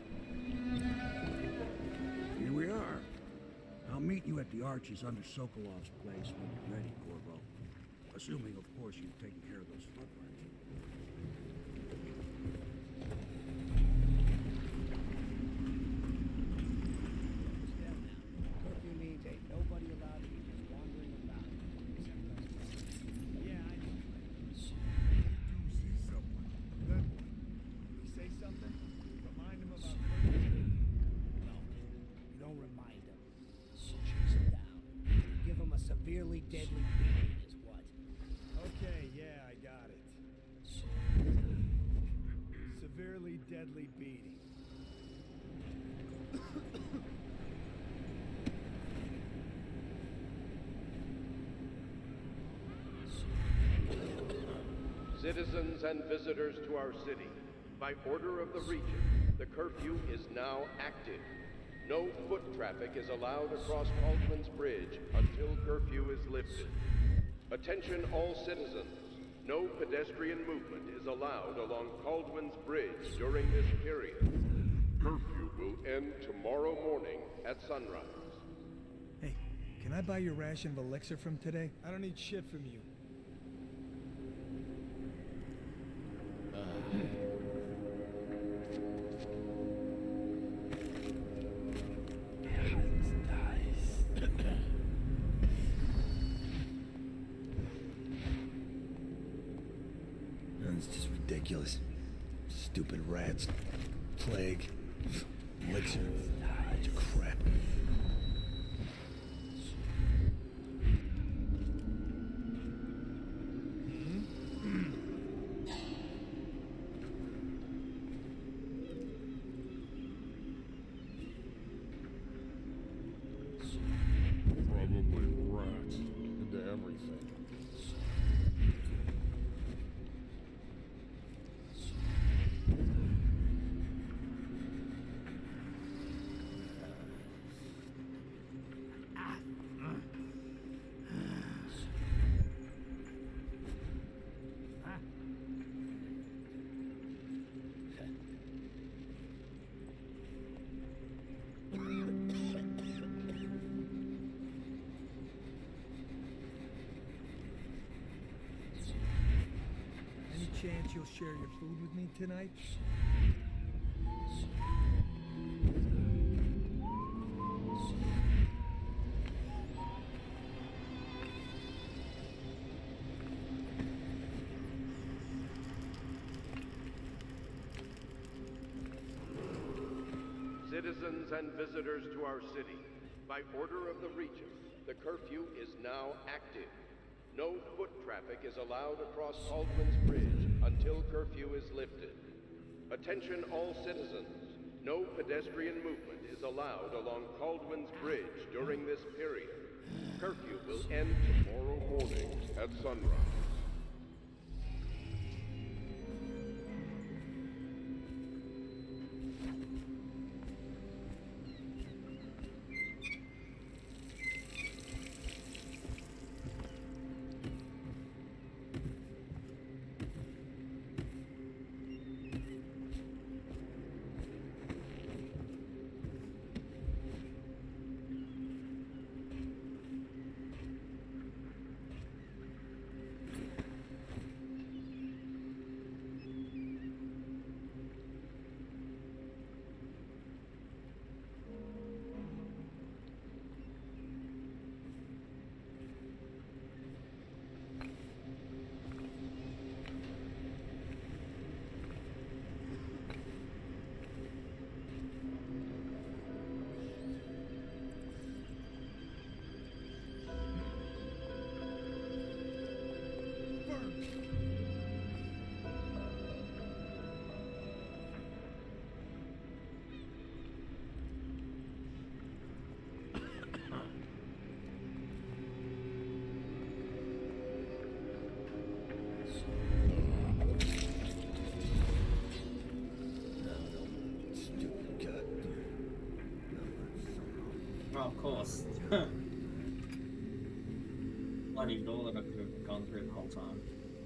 Here we are. I'll meet you at the arches under Sokolov's place when you're ready, Corvo. Assuming, of course, you've taken care of those floodlights. Curfew means ain't nobody allowed to be just wandering about. Yeah, I know. You do see someone. Then you say something? Remind him about curfew. No, you don't remind him. Chase him down. Give him a severely deadly beating is what. Okay, yeah, I got it. Severely deadly beating. Citizens and visitors to our city, by order of the Regent, the curfew is now active. No foot traffic is allowed across Caldwin's Bridge until curfew is lifted. Attention all citizens. No pedestrian movement is allowed along Caldwin's Bridge during this period. Curfew will end tomorrow morning at sunrise. Hey, can I buy your ration of elixir from today? I don't need shit from you. It's just ridiculous. Stupid rats. Plague. Elixir. Bunch of crap. Probably rats into everything. Any chance you'll share your food with me tonight? Citizens and visitors to our city, by order of the Regent, the curfew is now active. No foot traffic is allowed across Caldwin's Bridge until curfew is lifted. Attention all citizens. No pedestrian movement is allowed along Caldwell's Bridge during this period. Curfew will end tomorrow morning at sunrise. Well, of course. Bloody door that I could have gone through the whole time.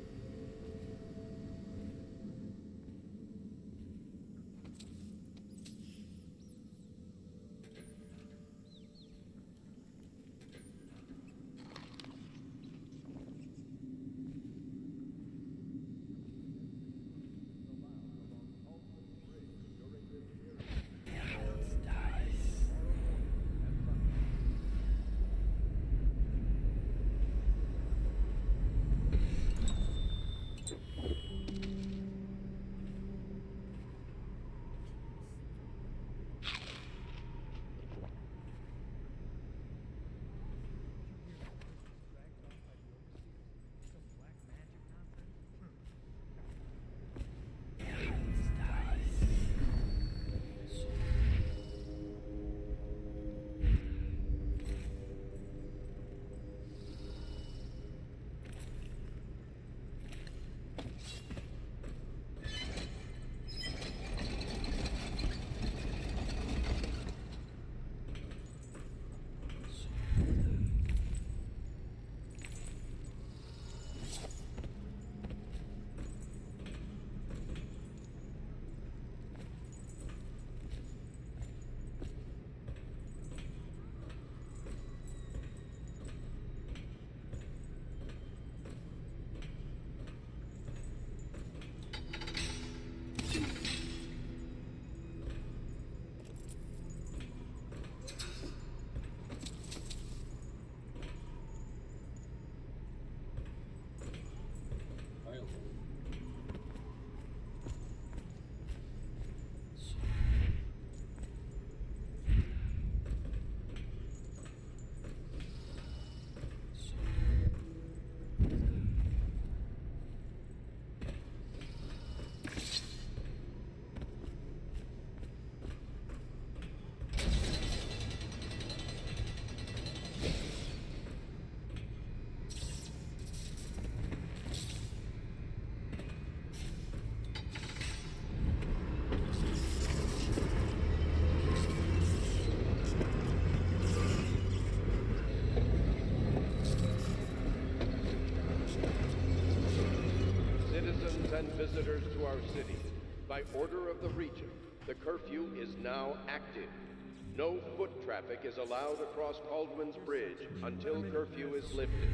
And visitors to our city. By order of the Regent, the curfew is now active. No foot traffic is allowed across Caldwell's Bridge until curfew is lifted.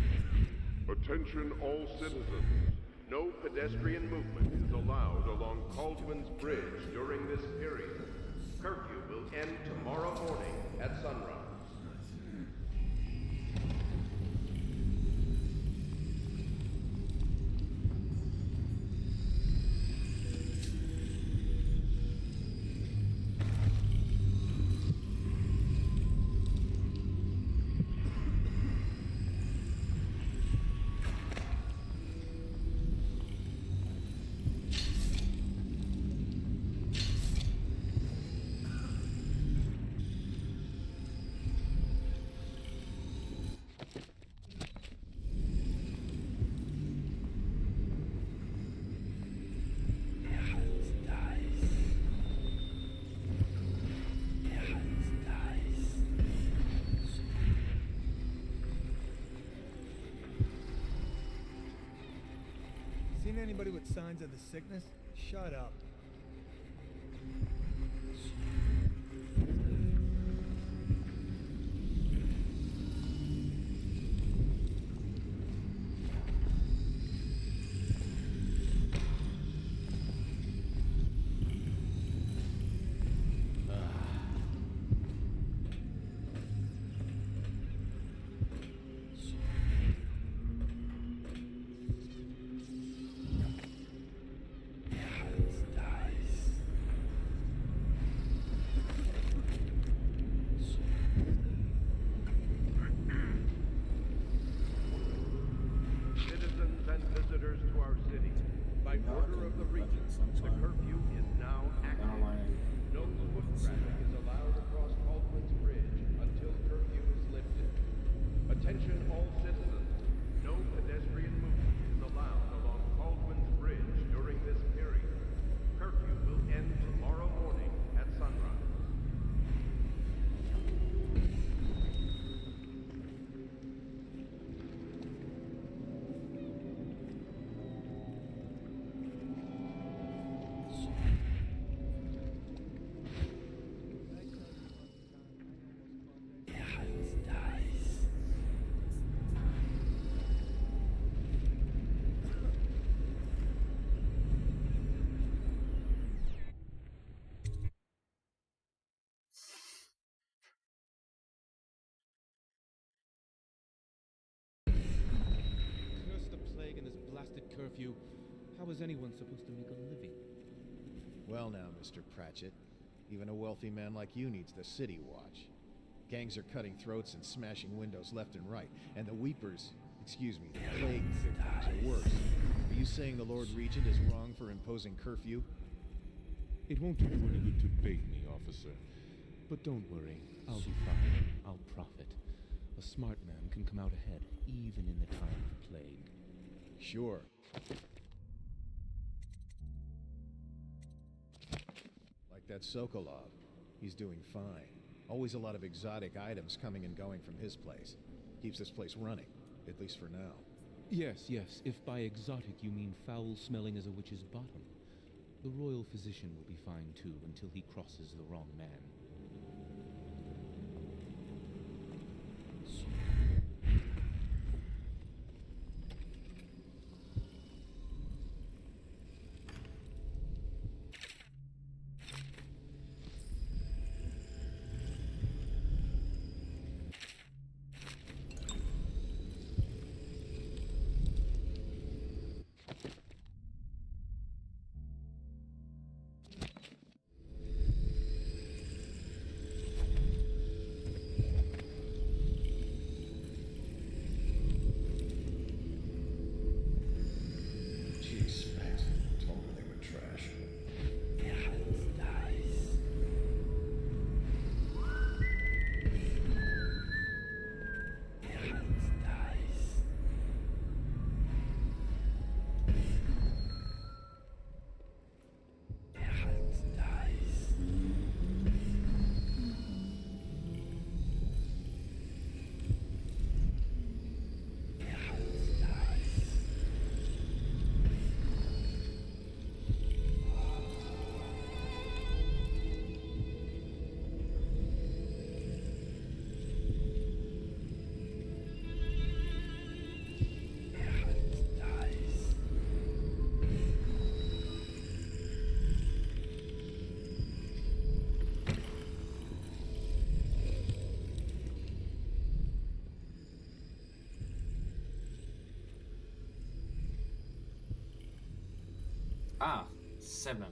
Attention all citizens. No pedestrian movement is allowed along Caldwell's Bridge during this period. Curfew will end tomorrow morning at sunrise. anybody with signs of the sickness? Shut up. Citizens and visitors to our city, by order of the Regent, the curfew is now active. No foot traffic is allowed across Caldwell's Bridge until curfew is lifted. Attention all citizens, no pedestrian movement is allowed along Caldwell's Bridge during this period. Curfew will end tomorrow morning at sunrise. Curse the plague and this blasted curfew. How is anyone supposed to make a living? Well now, Mr. Pratchett, even a wealthy man like you needs the city watch. Gangs are cutting throats and smashing windows left and right, and the Weepers, excuse me, the plague victims are worse. Are you saying the Lord Regent is wrong for imposing curfew? It won't do you any good to bait me, officer. But don't worry, I'll be fine. I'll profit. A smart man can come out ahead, even in the time of plague. Sure. Like that Sokolov. He's doing fine. Always a lot of exotic items coming and going from his place. Keeps this place running, at least for now. Yes, yes, if by exotic you mean foul-smelling as a witch's bottom. The royal physician will be fine too, until he crosses the wrong man. Ah, 7.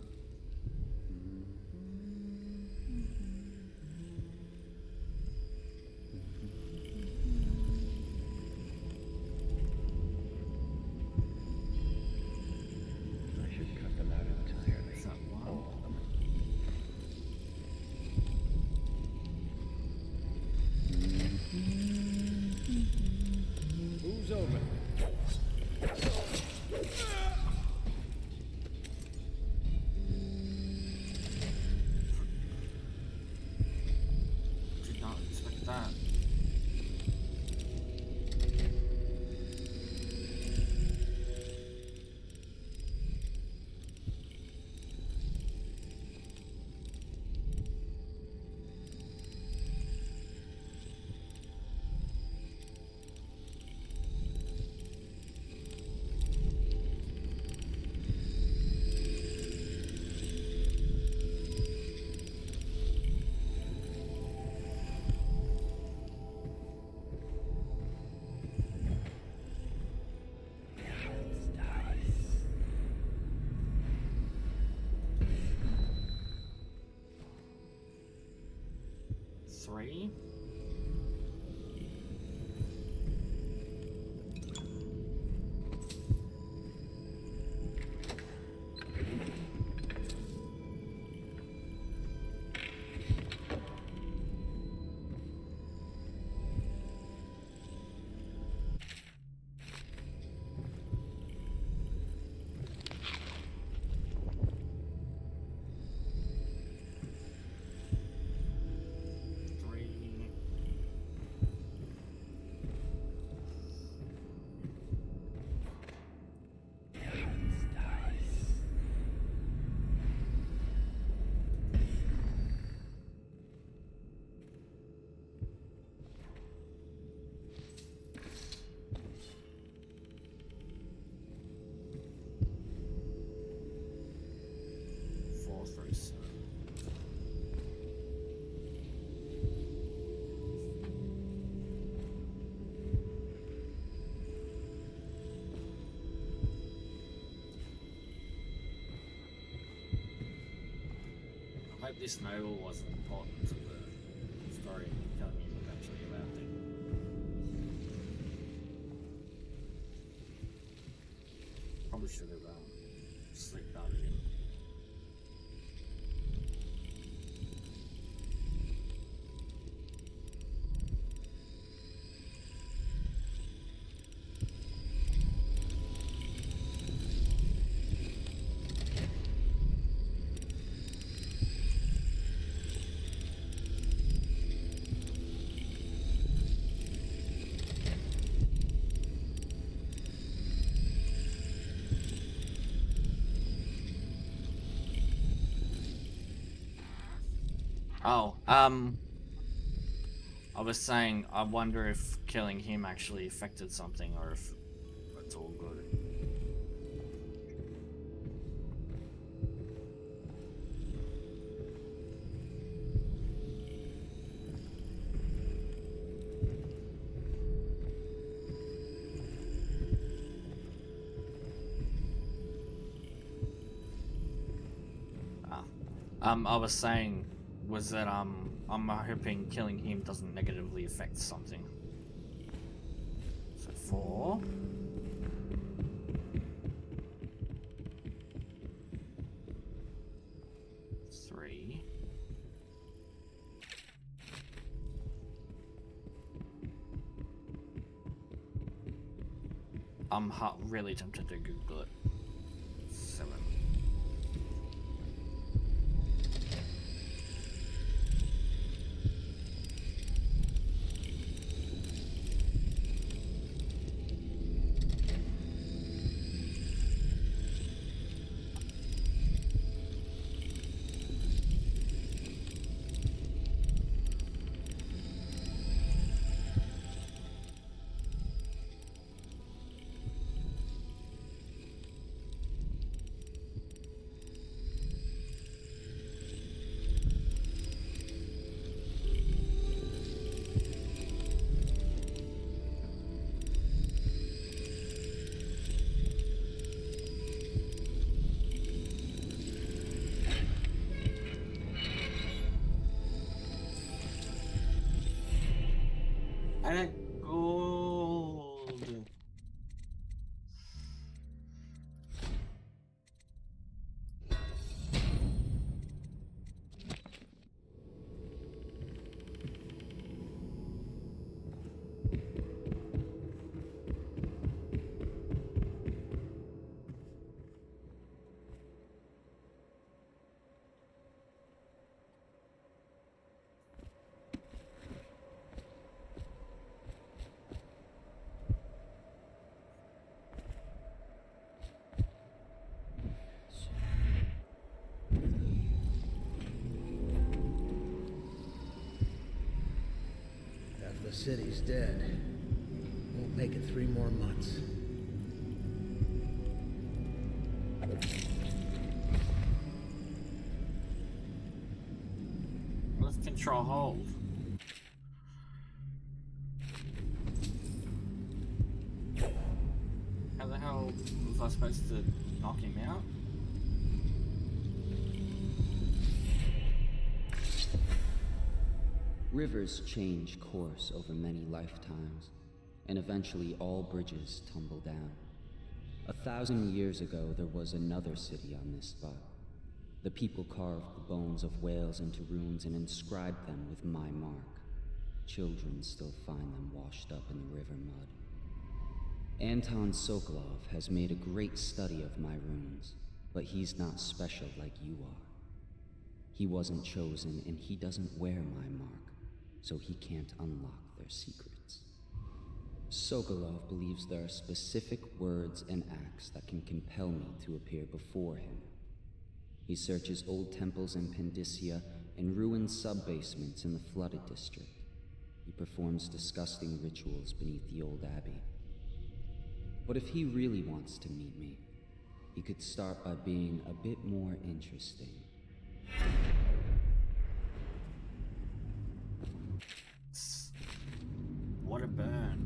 I should cut them out entirely. All of them. Who's open? 3. I hope this novel wasn't important to the story telling me eventually about it. Probably should have slipped out of him. Oh, I was saying, I wonder if killing him actually affected something, or if it's all good. I was saying was that I'm hoping killing him doesn't negatively affect something. So 4. I'm really tempted to Google it. 7. Gold. The city's dead. Won't make it 3 more months. Let's control hold. How the hell was I supposed to knock him out? Rivers change course over many lifetimes, and eventually all bridges tumble down. 1,000 years ago, there was another city on this spot. The people carved the bones of whales into runes and inscribed them with my mark. Children still find them washed up in the river mud. Anton Sokolov has made a great study of my runes, but he's not special like you are. He wasn't chosen, and he doesn't wear my mark, so he can't unlock their secrets. Sokolov believes there are specific words and acts that can compel me to appear before him. He searches old temples in Pendicia and ruined sub-basements in the flooded district. He performs disgusting rituals beneath the old abbey. But if he really wants to meet me, he could start by being a bit more interesting. What a burn.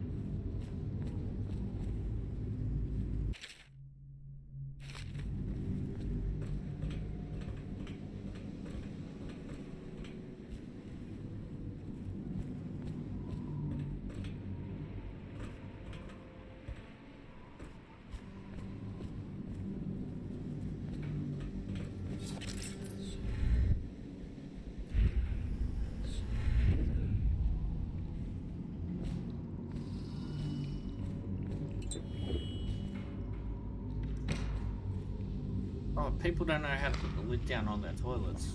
Oh, people don't know how to put the lid down on their toilets.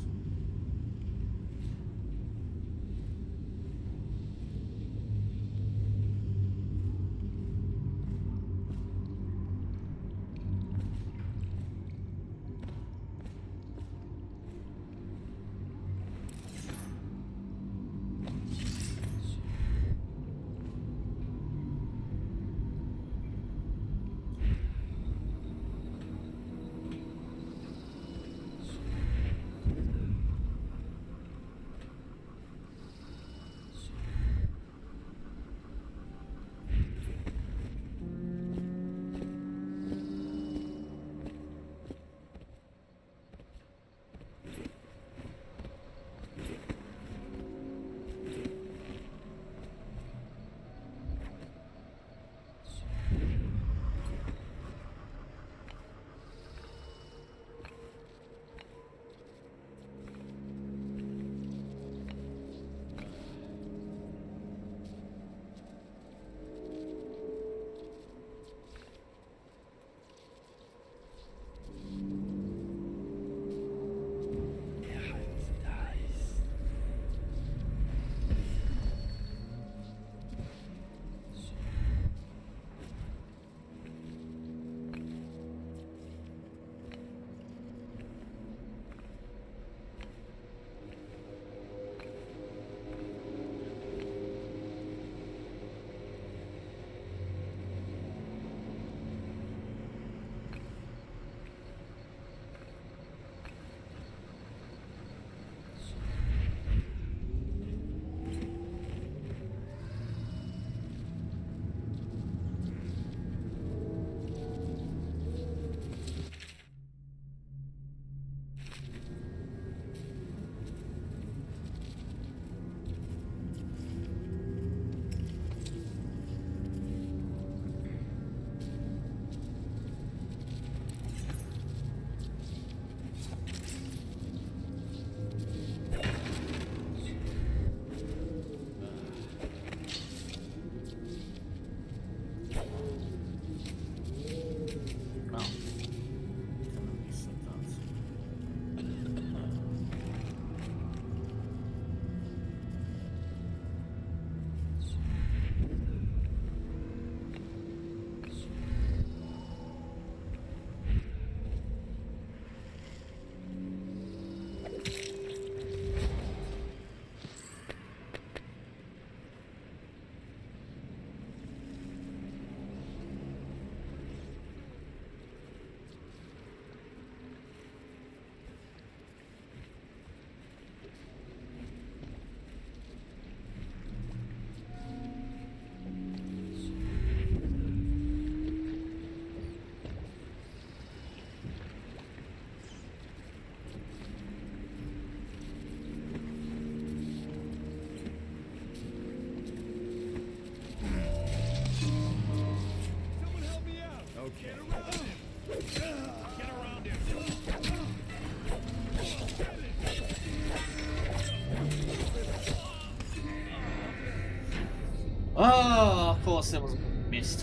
course it was missed.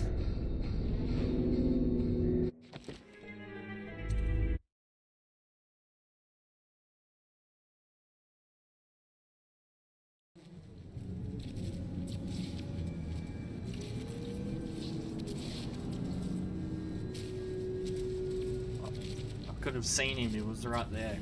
I could have seen him, he was right there.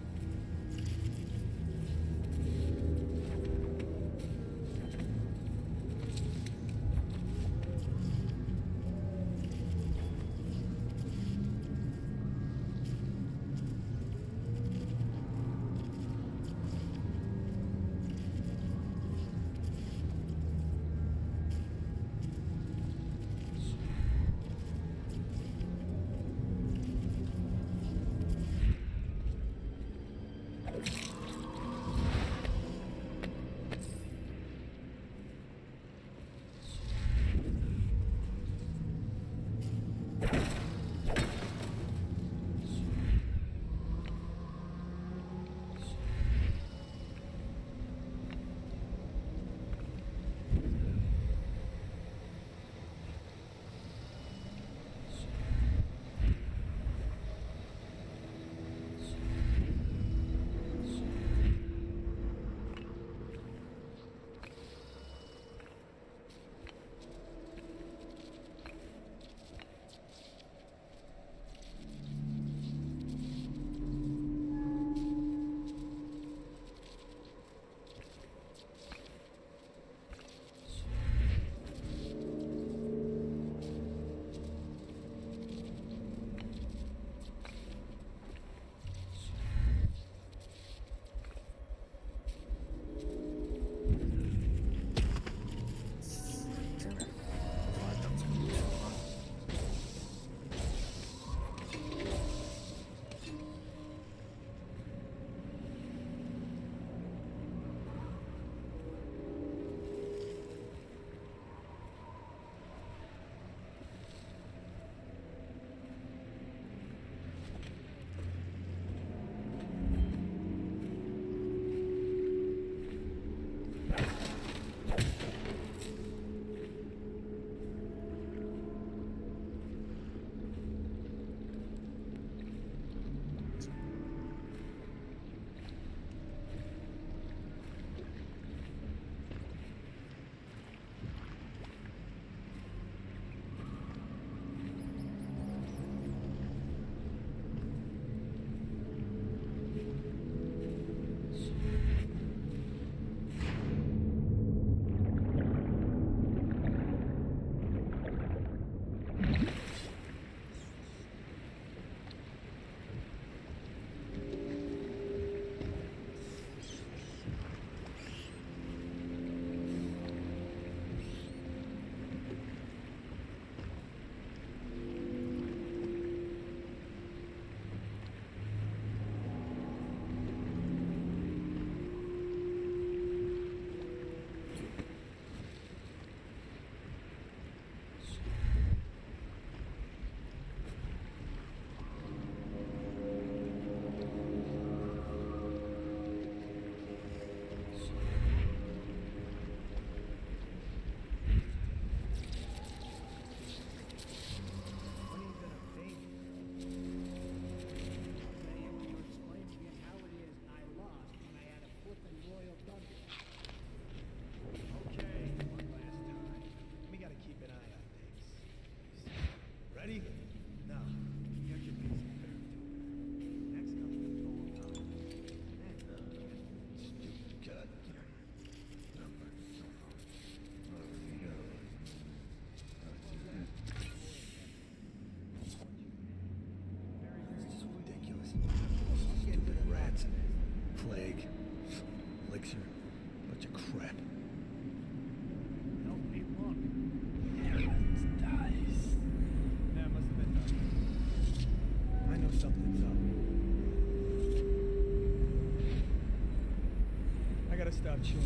Stop chewing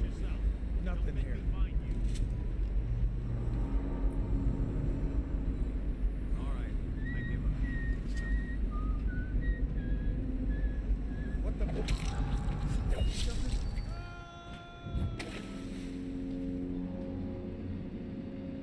that. Nothing here. Alright, I give up. What the fuck?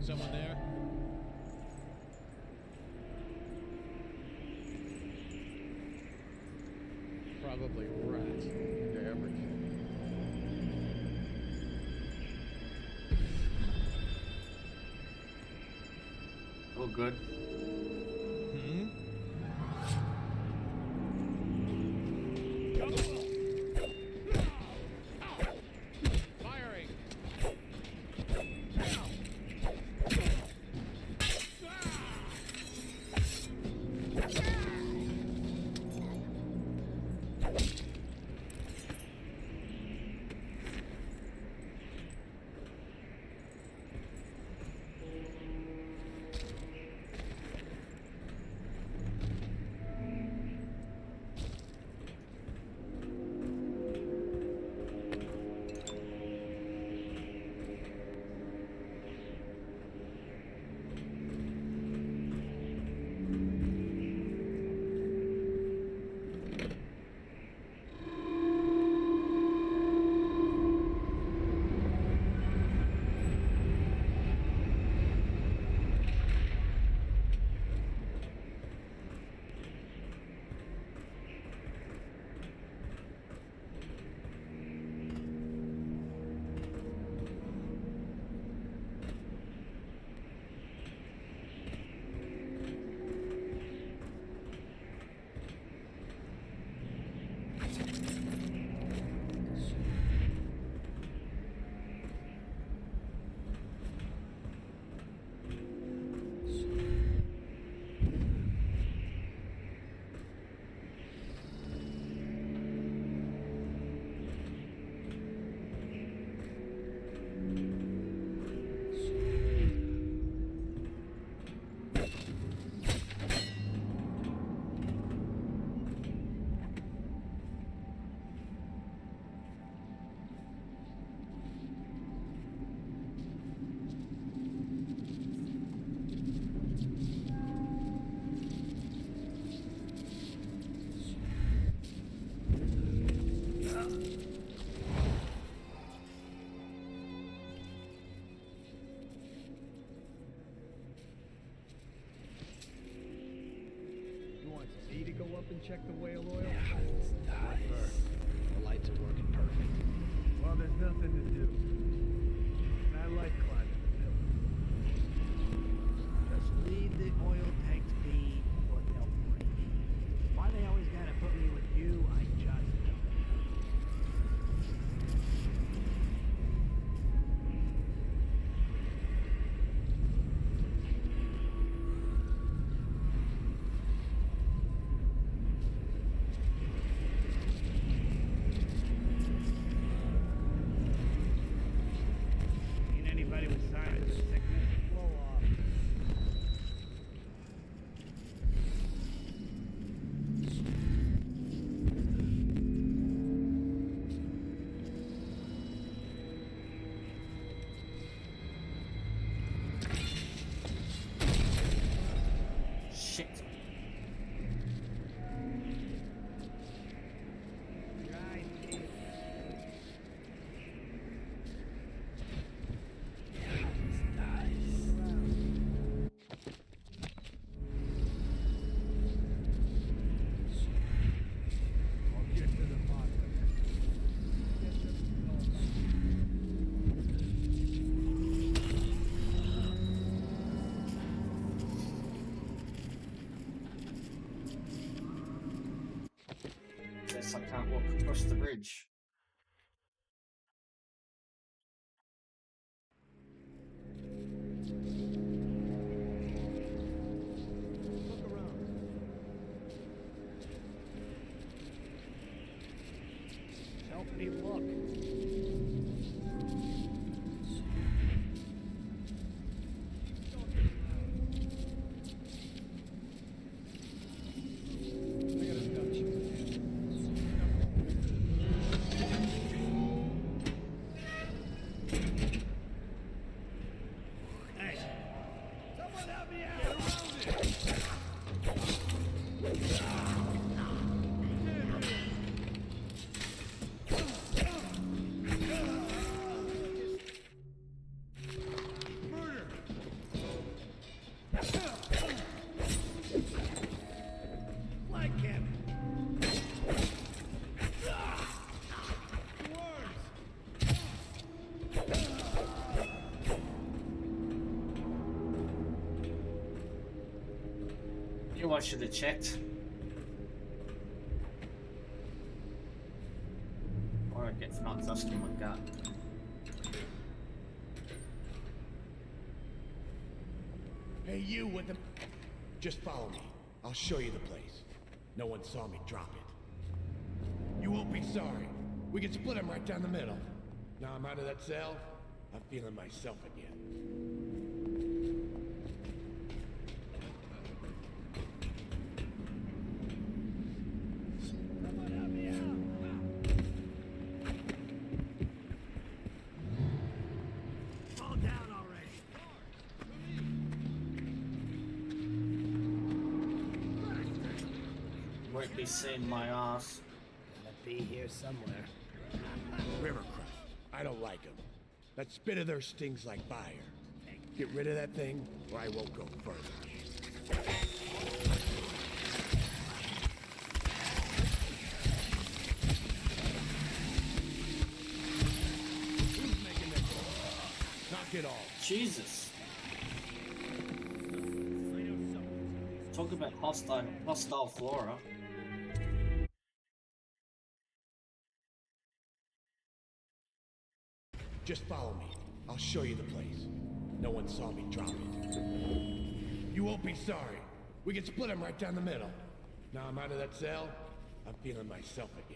Someone there? Probably rats. Into everything. Oh, good. Firing! See to go up and check the whale oil? Yeah, it's nice. The lights are working perfect. Well, there's nothing to do. And I like climbing the hill. Just leave the oil tanks be, or they'll break. Why they always gotta put me with you, I just don't know. Guess I can't walk across the bridge. Look around. Help me look. knew I should have checked. Or I get not trusting my gut. Hey, you with the... Just follow me. I'll show you the place. No one saw me drop it. You won't be sorry. We can split them right down the middle. Now I'm out of that cell, I'm feeling myself again. Fall down already. Won't be seeing my ass. Gotta be here somewhere. River Crust. I don't like them. That spit of theirs stings like fire. Get rid of that thing, or I won't go further. Who's making this? Knock it off. Jesus. Talk about hostile flora. Just follow me. I'll show you the place. No one saw me drop it. You won't be sorry. We can split them right down the middle. Now I'm out of that cell, I'm feeling myself again.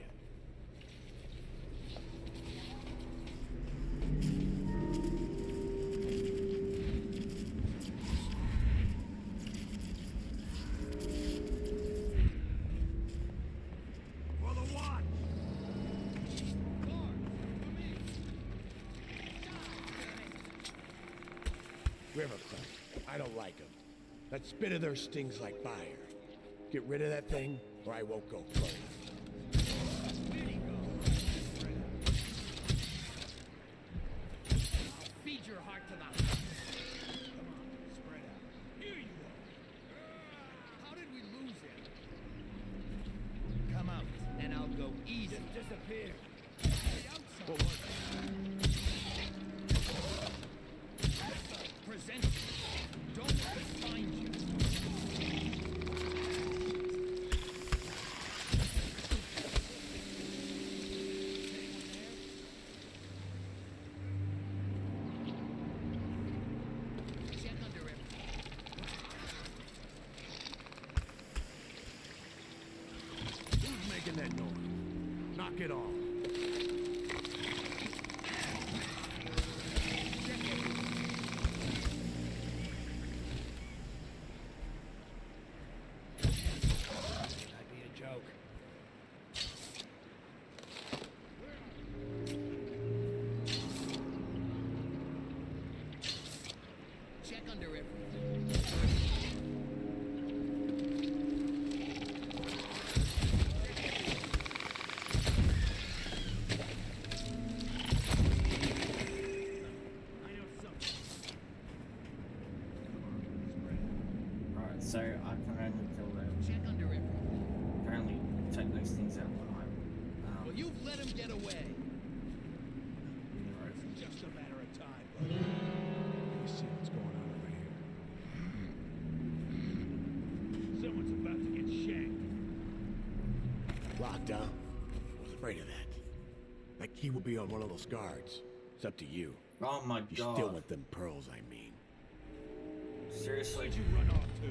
For the watch! River Crust. I don't like them. That spit of theirs stings like fire. Get rid of that thing, or I won't go further. Feed your heart to the... Come on, spread out. Here you are. How did we lose him? Come out, and I'll go easy. Just disappear. What was it? Present it. Don't let us find you. Check under him. Who's making that noise? Knock it off. Might be a joke. Check under everything. Alright, so I can only kill them. Check under everything. Apparently take those things out when Well, you've let him get away. It's just a matter of time, buddy. Let me see what's going on over here. Someone's about to get shanked. Locked up? I was afraid of that. That key will be on one of those guards. It's up to you. Oh my You god. still want them pearls, I mean. Seriously? Where'd you run off to?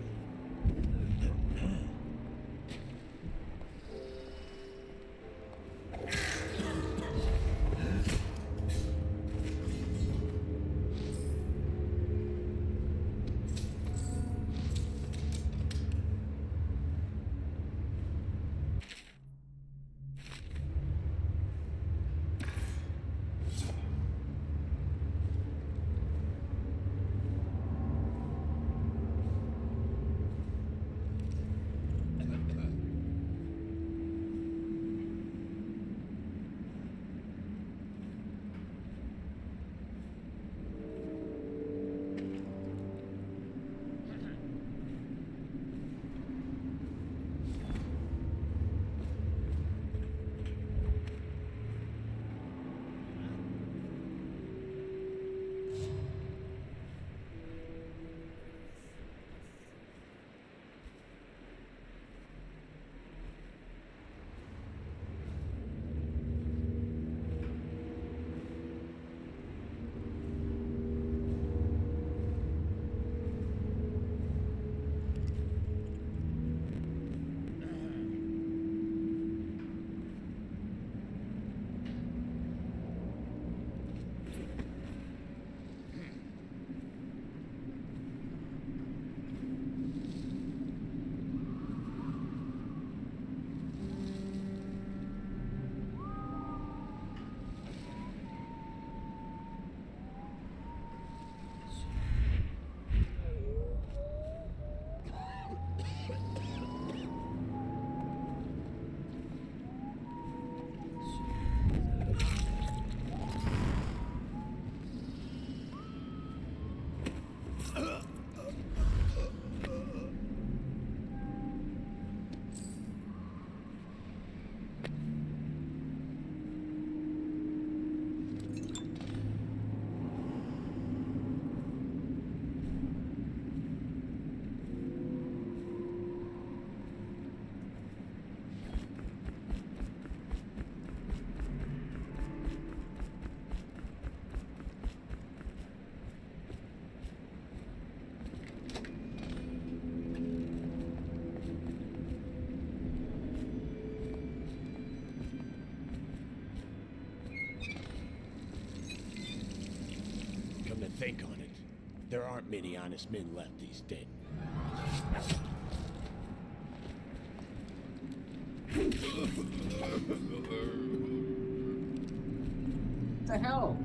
to think on it. There aren't many honest men left these days. What the hell?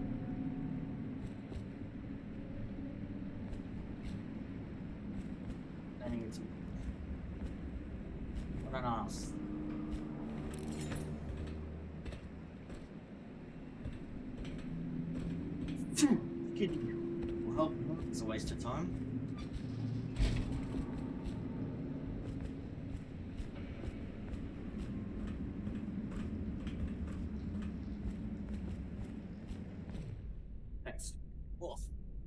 What an ass. Well, it's a waste of time. Next. Wolf.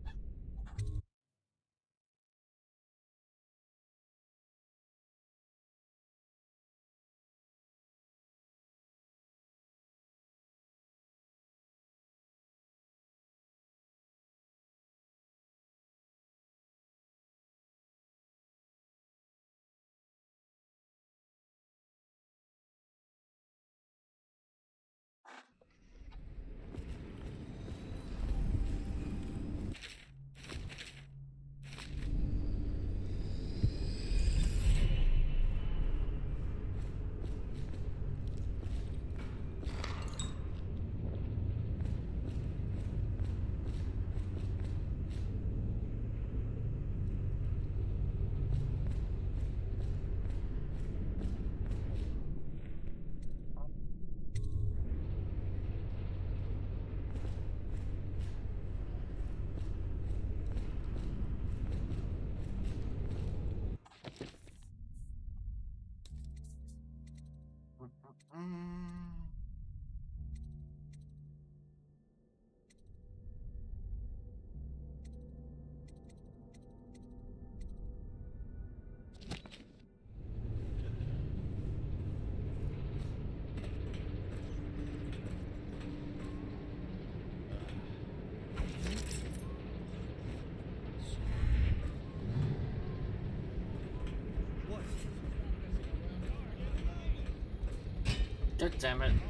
God damn it.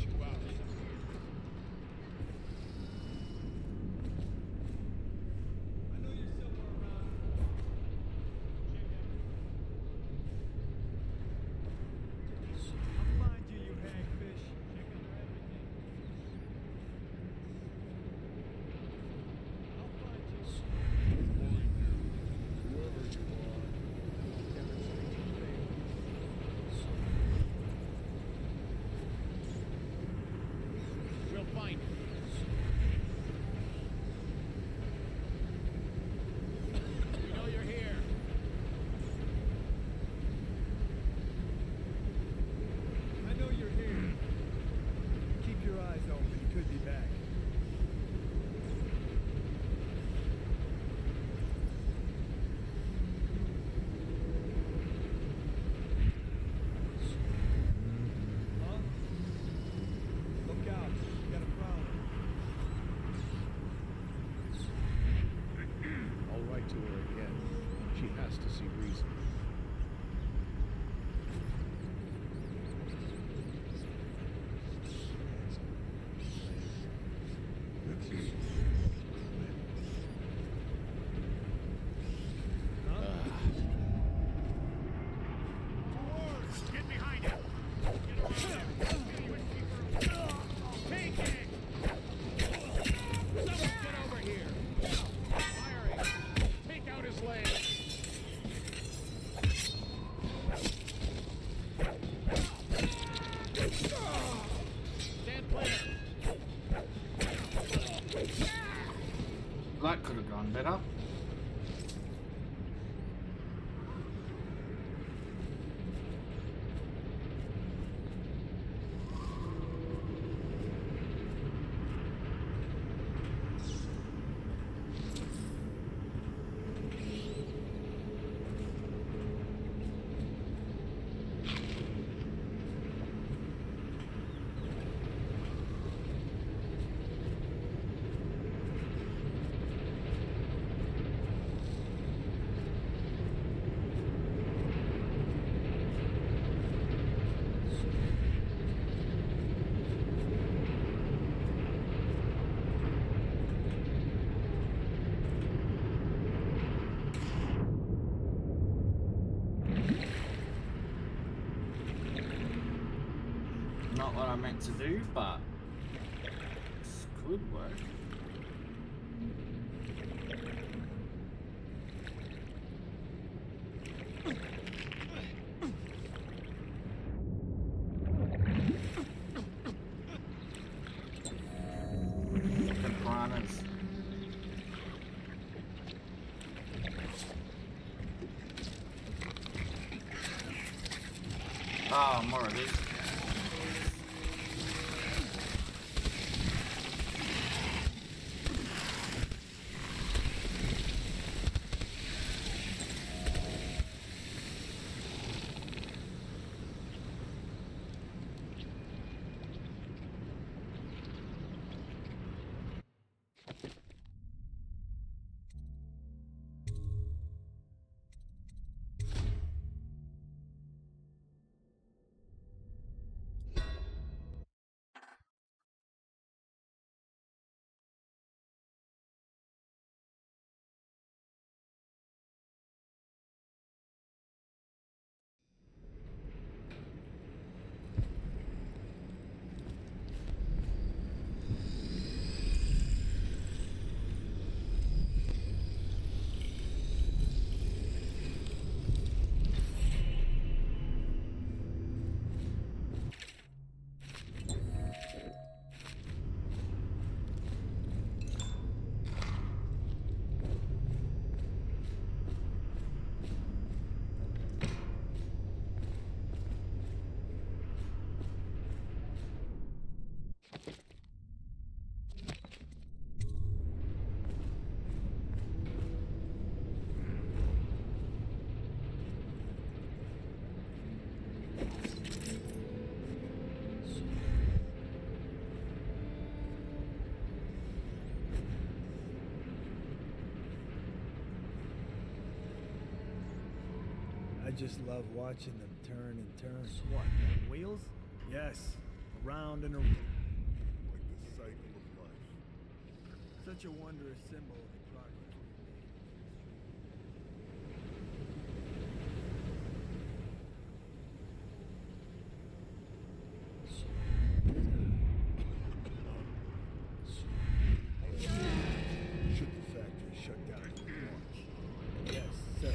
That could have gone better. meant to do, but this could work. The piranhas. Oh, more of these. I just love watching them turn and turn. What, wheels? Yes, around and around. Like the cycle of life. Such a wondrous symbol of the progress we've made. Should the factory shut down for launch? Yes, sir.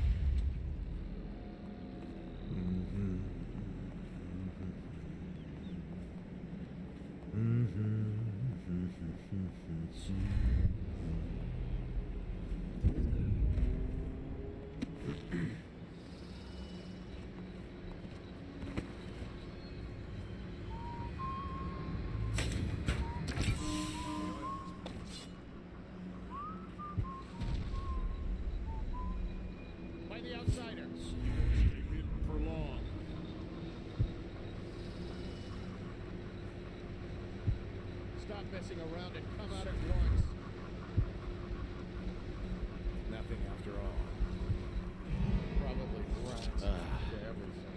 By the outsider. Stay hidden for long. Stop messing around and come out at once. Nothing after all. Probably rats for everything.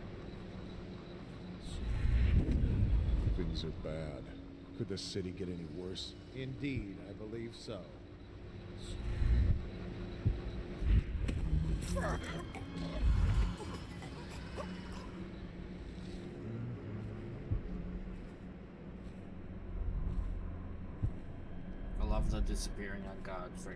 Things are bad. Could the city get any worse? Indeed, I believe so. I love the disappearing on guard freak.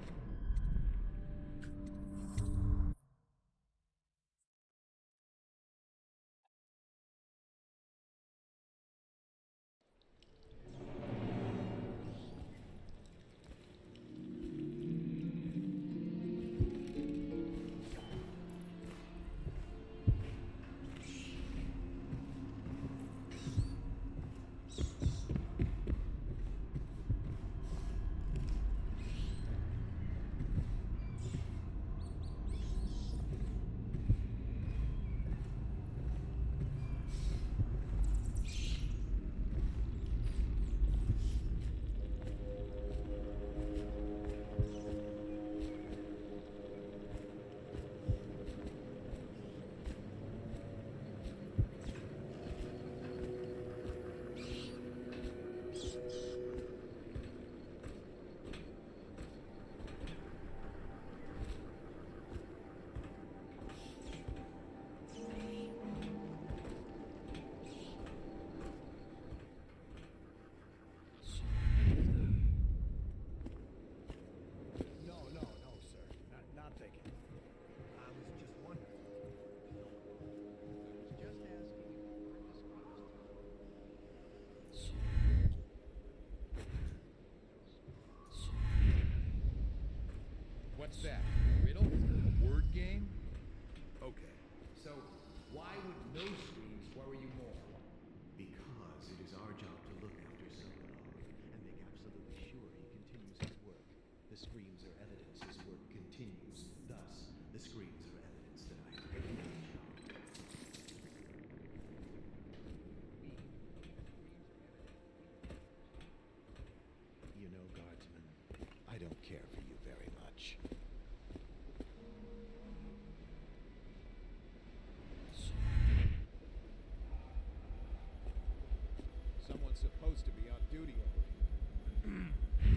What's that? Riddle? A word game? Okay. So, why would no screams worry you more? Because it is our job to look after Silverlord and make absolutely sure he continues his work. The screams are evidence his work continues. Thus, the screams are evidence that I am doing my job. You know, Guardsman, I don't care for you very much. Someone's supposed to be on duty over here.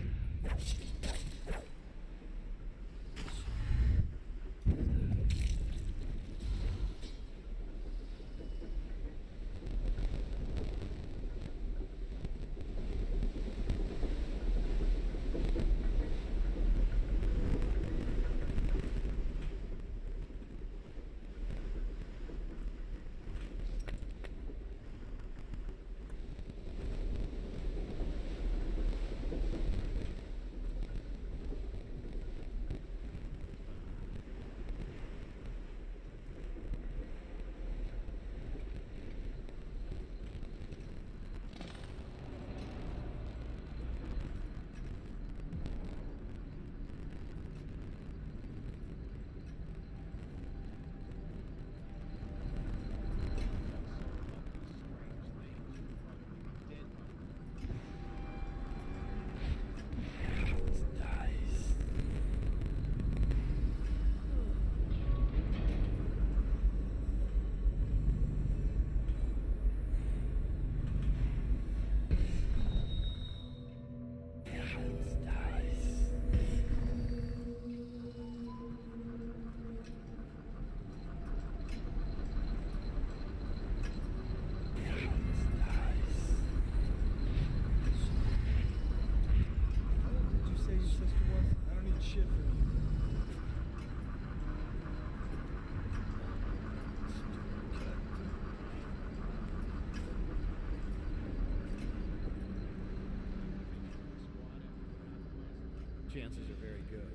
Chances are very good.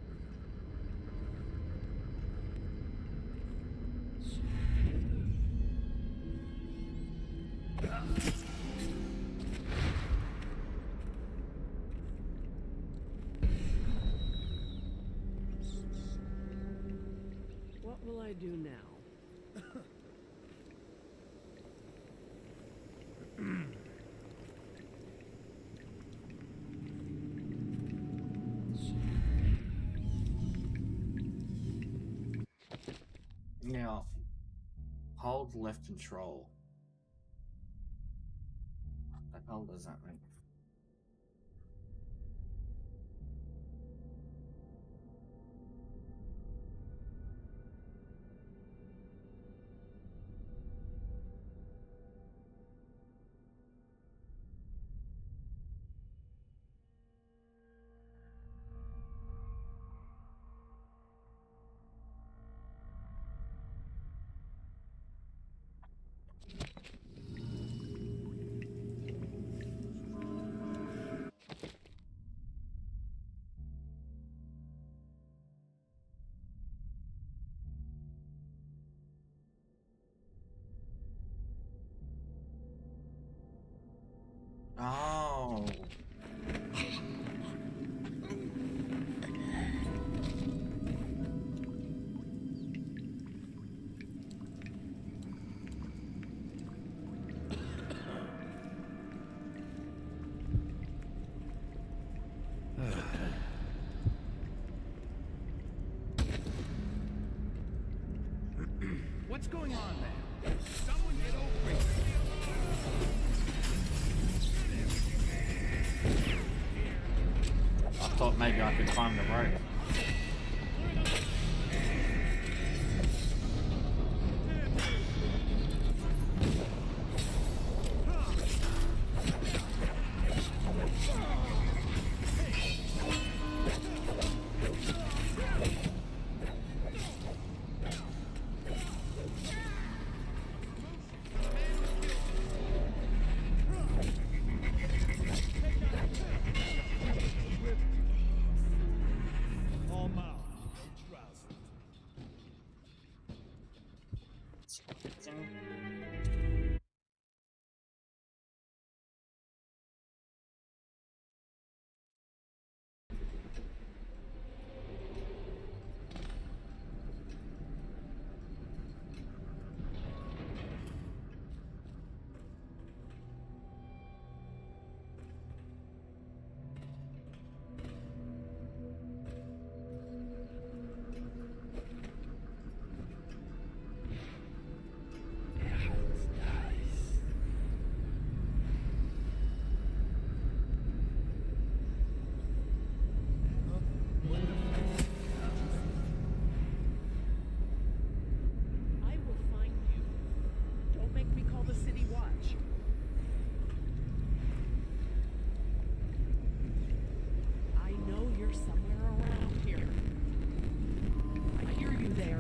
What will I do now? Now, hold left control. What the hell does that mean? Oh. What's going on there? Someone get over it. I thought maybe I could climb the rope. All mouth. You're somewhere around here. I hear you there.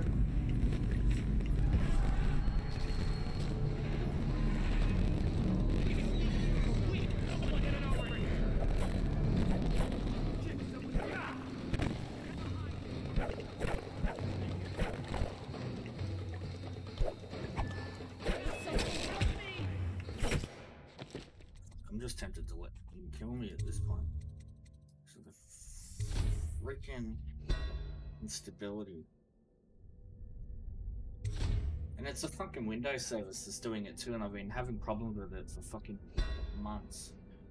I'm just tempted to let him kill me at this point. So the freaking instability. And it's a fucking Windows service that's doing it too, and I've been having problems with it for fucking months.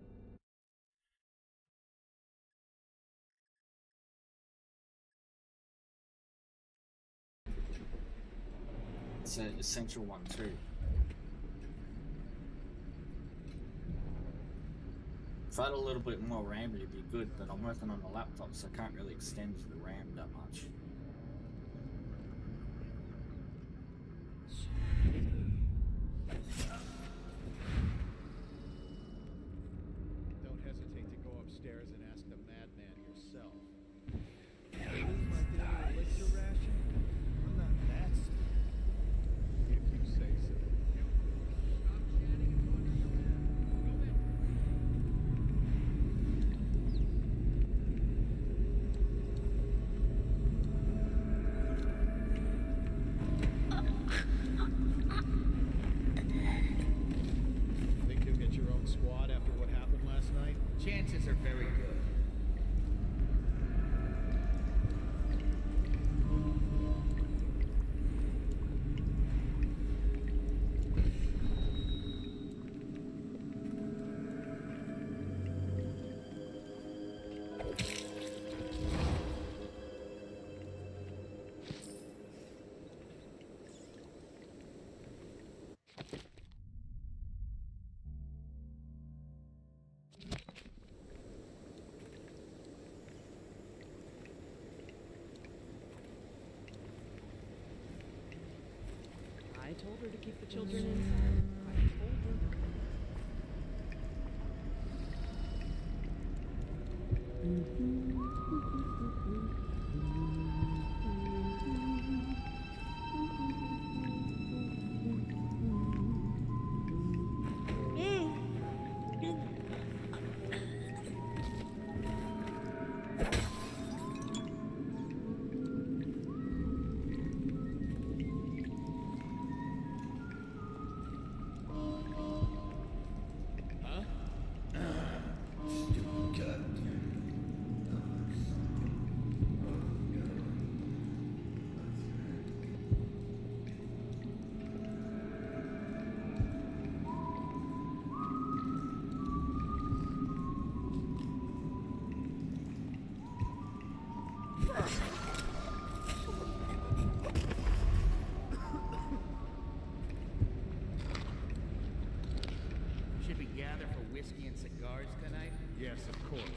It's an essential one too. If I had a little bit more RAM, it'd be good, but I'm working on a laptop, so I can't really extend the RAM that much. Don't hesitate to go upstairs and ask the madman yourself. My daily elixir ration? I'm not that stupid. If you say so. Think you'll get your own squad after what happened last night? Chances are very good. I told her to keep the children inside. I told her. Should we gather for whiskey and cigars tonight? Yes, of course.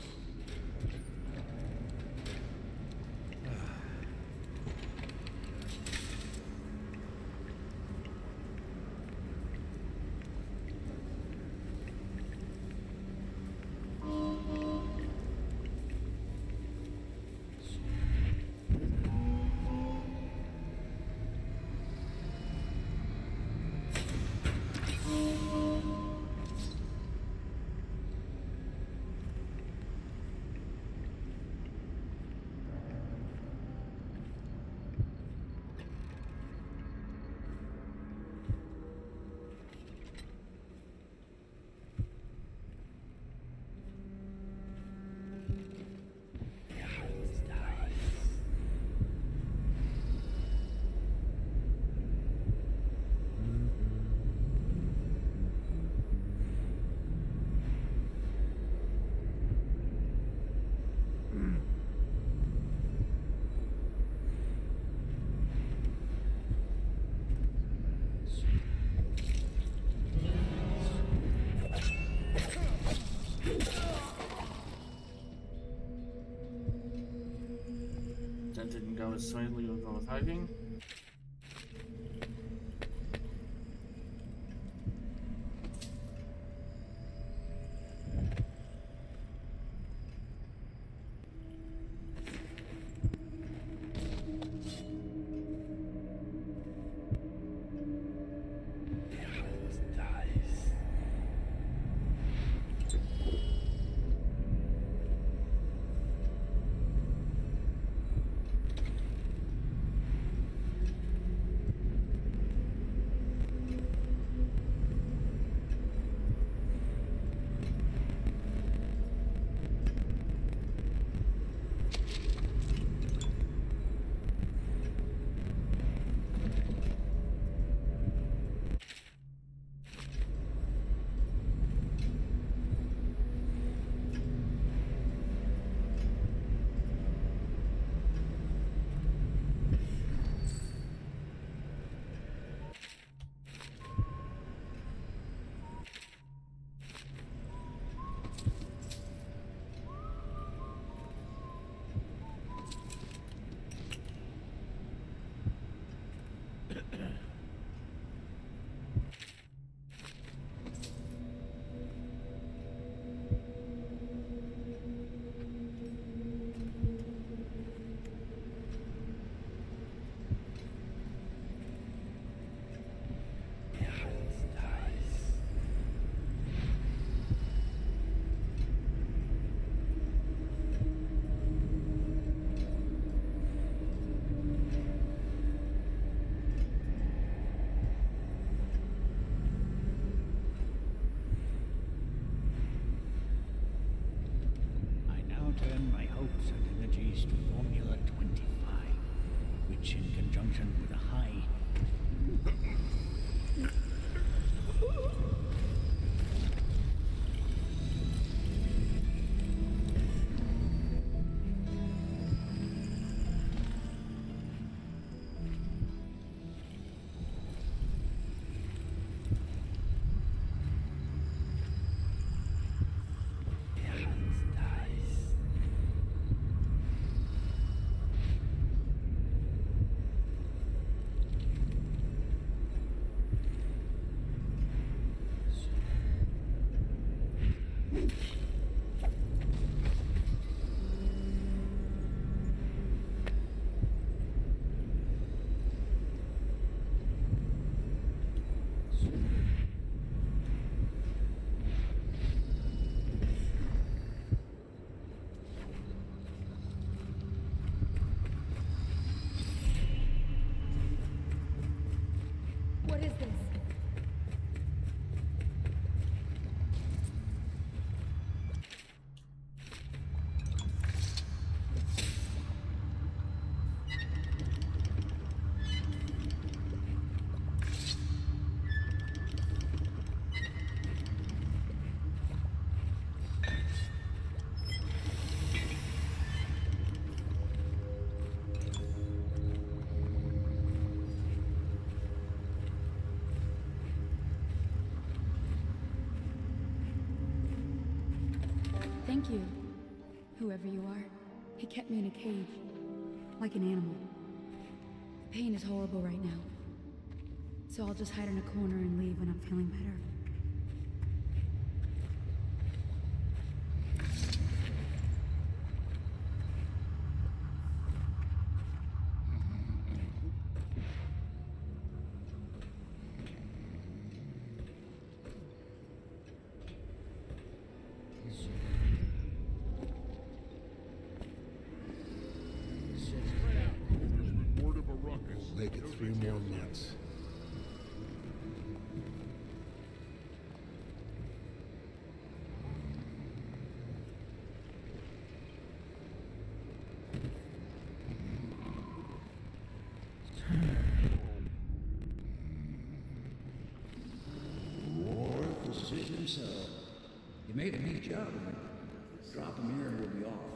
That didn't go as smoothly as I was hoping. turn my hopes and energies to Formula 25, which in conjunction with a high... What is this? Thank you, whoever you are. He kept me in a cage, like an animal. The pain is horrible right now, so I'll just hide in a corner and leave when I'm feeling better. Make it 3 more months. This is himself. You made a neat job of it. Drop him here and we'll be off.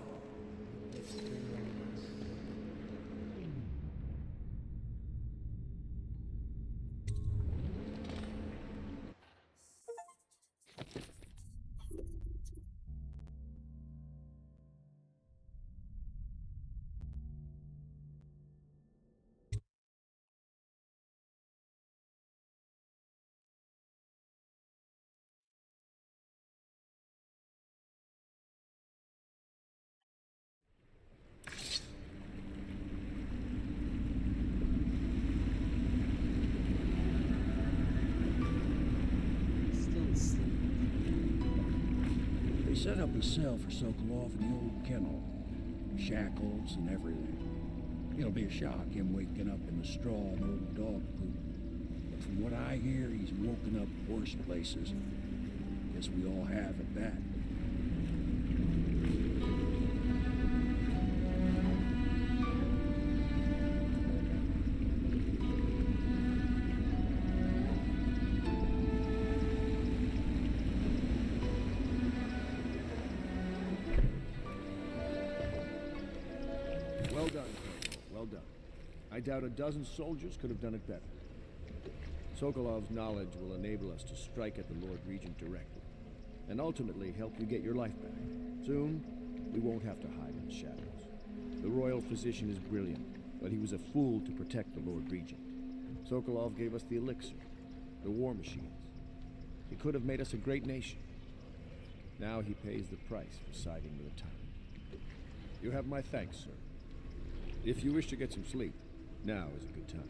They set up a cell for Sokolov in the old kennel. Shackles and everything. It'll be a shock, him waking up in the straw and old dog poop. But from what I hear, he's woken up worse places. Guess we all have at that. Well done, Corvo. Well done. I doubt a dozen soldiers could have done it better. Sokolov's knowledge will enable us to strike at the Lord Regent directly, and ultimately help you get your life back. Soon, we won't have to hide in the shadows. The royal physician is brilliant, but he was a fool to protect the Lord Regent. Sokolov gave us the elixir, the war machines. He could have made us a great nation. Now he pays the price for siding with a tyrant. You have my thanks, sir. If you wish to get some sleep, now is a good time.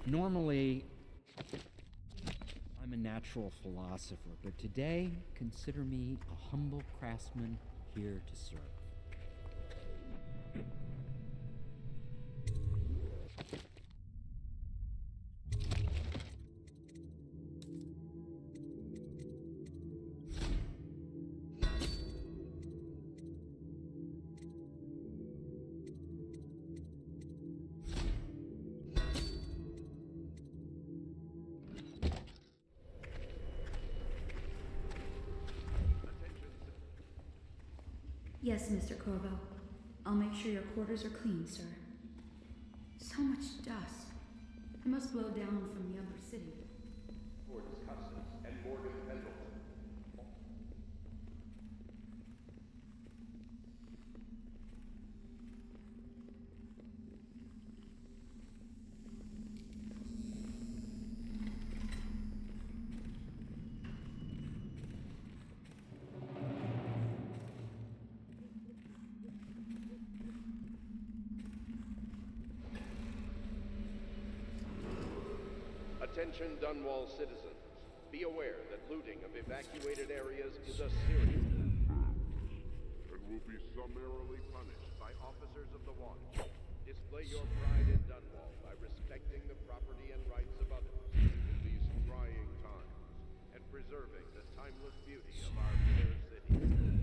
Normally, I'm a natural philosopher, but today, consider me a humble craftsman here to serve. Yes, Mr. Corvo. I'll make sure your quarters are clean, sir. So much dust. It must blow down from the other city. Towards Custis and Morgan Pendleton. Attention Dunwall citizens. Be aware that looting of evacuated areas is a serious and will be summarily punished by officers of the watch. Display your pride in Dunwall by respecting the property and rights of others in these trying times and preserving the timeless beauty of our fair city.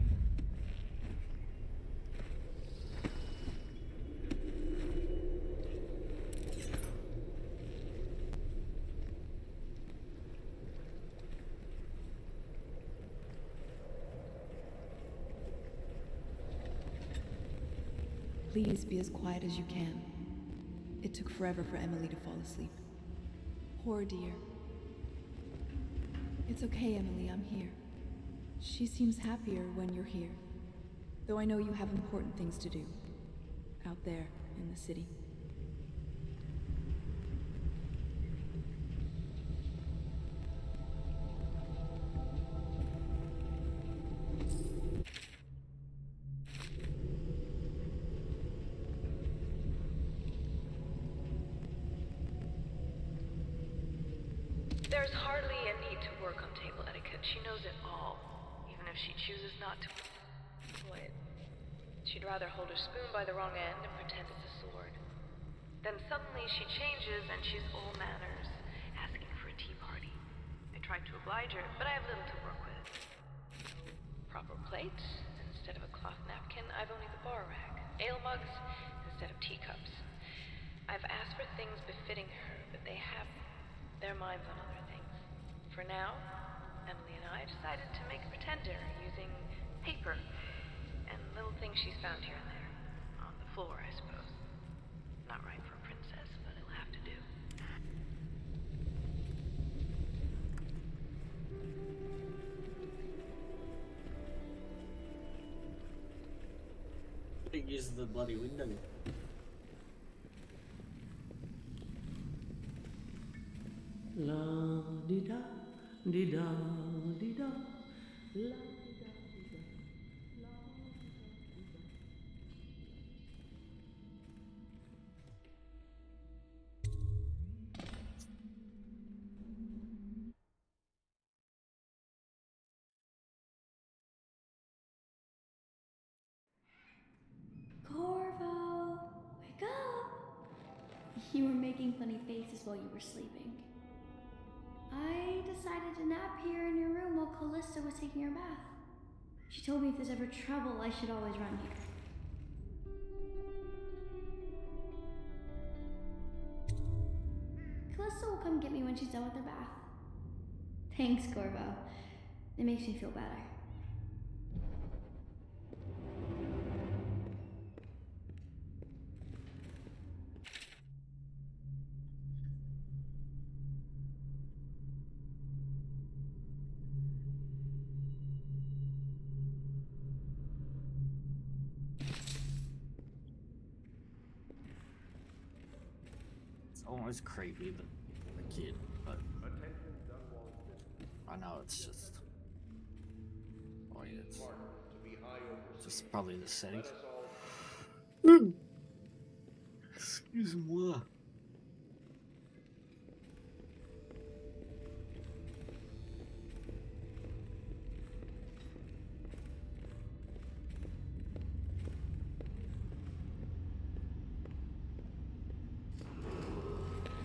Please be as quiet as you can. It took forever for Emily to fall asleep. Poor dear. It's okay, Emily, I'm here. She seems happier when you're here. Though I know you have important things to do. Out there, in the city. There's hardly a need to work on table etiquette. She knows it all, even if she chooses not to employ it. She'd rather hold her spoon by the wrong end and pretend it's a sword. Then suddenly she changes and she's all manners, asking for a tea party. I tried to oblige her, but I have little to work with. Proper plate, instead of a cloth napkin, I've only the bar rack. Ale mugs, instead of teacups. I've asked for things befitting her, but they have their minds on other things. For now, Emily and I decided to make a pretender using paper and little things she's found here and there. On the floor, I suppose. Not right for a princess, but it'll have to do. Use the bloody window. La di da di da di da la di da di da la di da. Corvo, wake up! You were making funny faces while you were sleeping. I decided to nap here in your room while Callista was taking her bath. She told me if there's ever trouble, I should always run here. Callista will come get me when she's done with her bath. Thanks, Corvo. It makes me feel better. Almost creepy, the kid, but I know it's just. Oh yeah, it's just probably the setting. Excuse moi.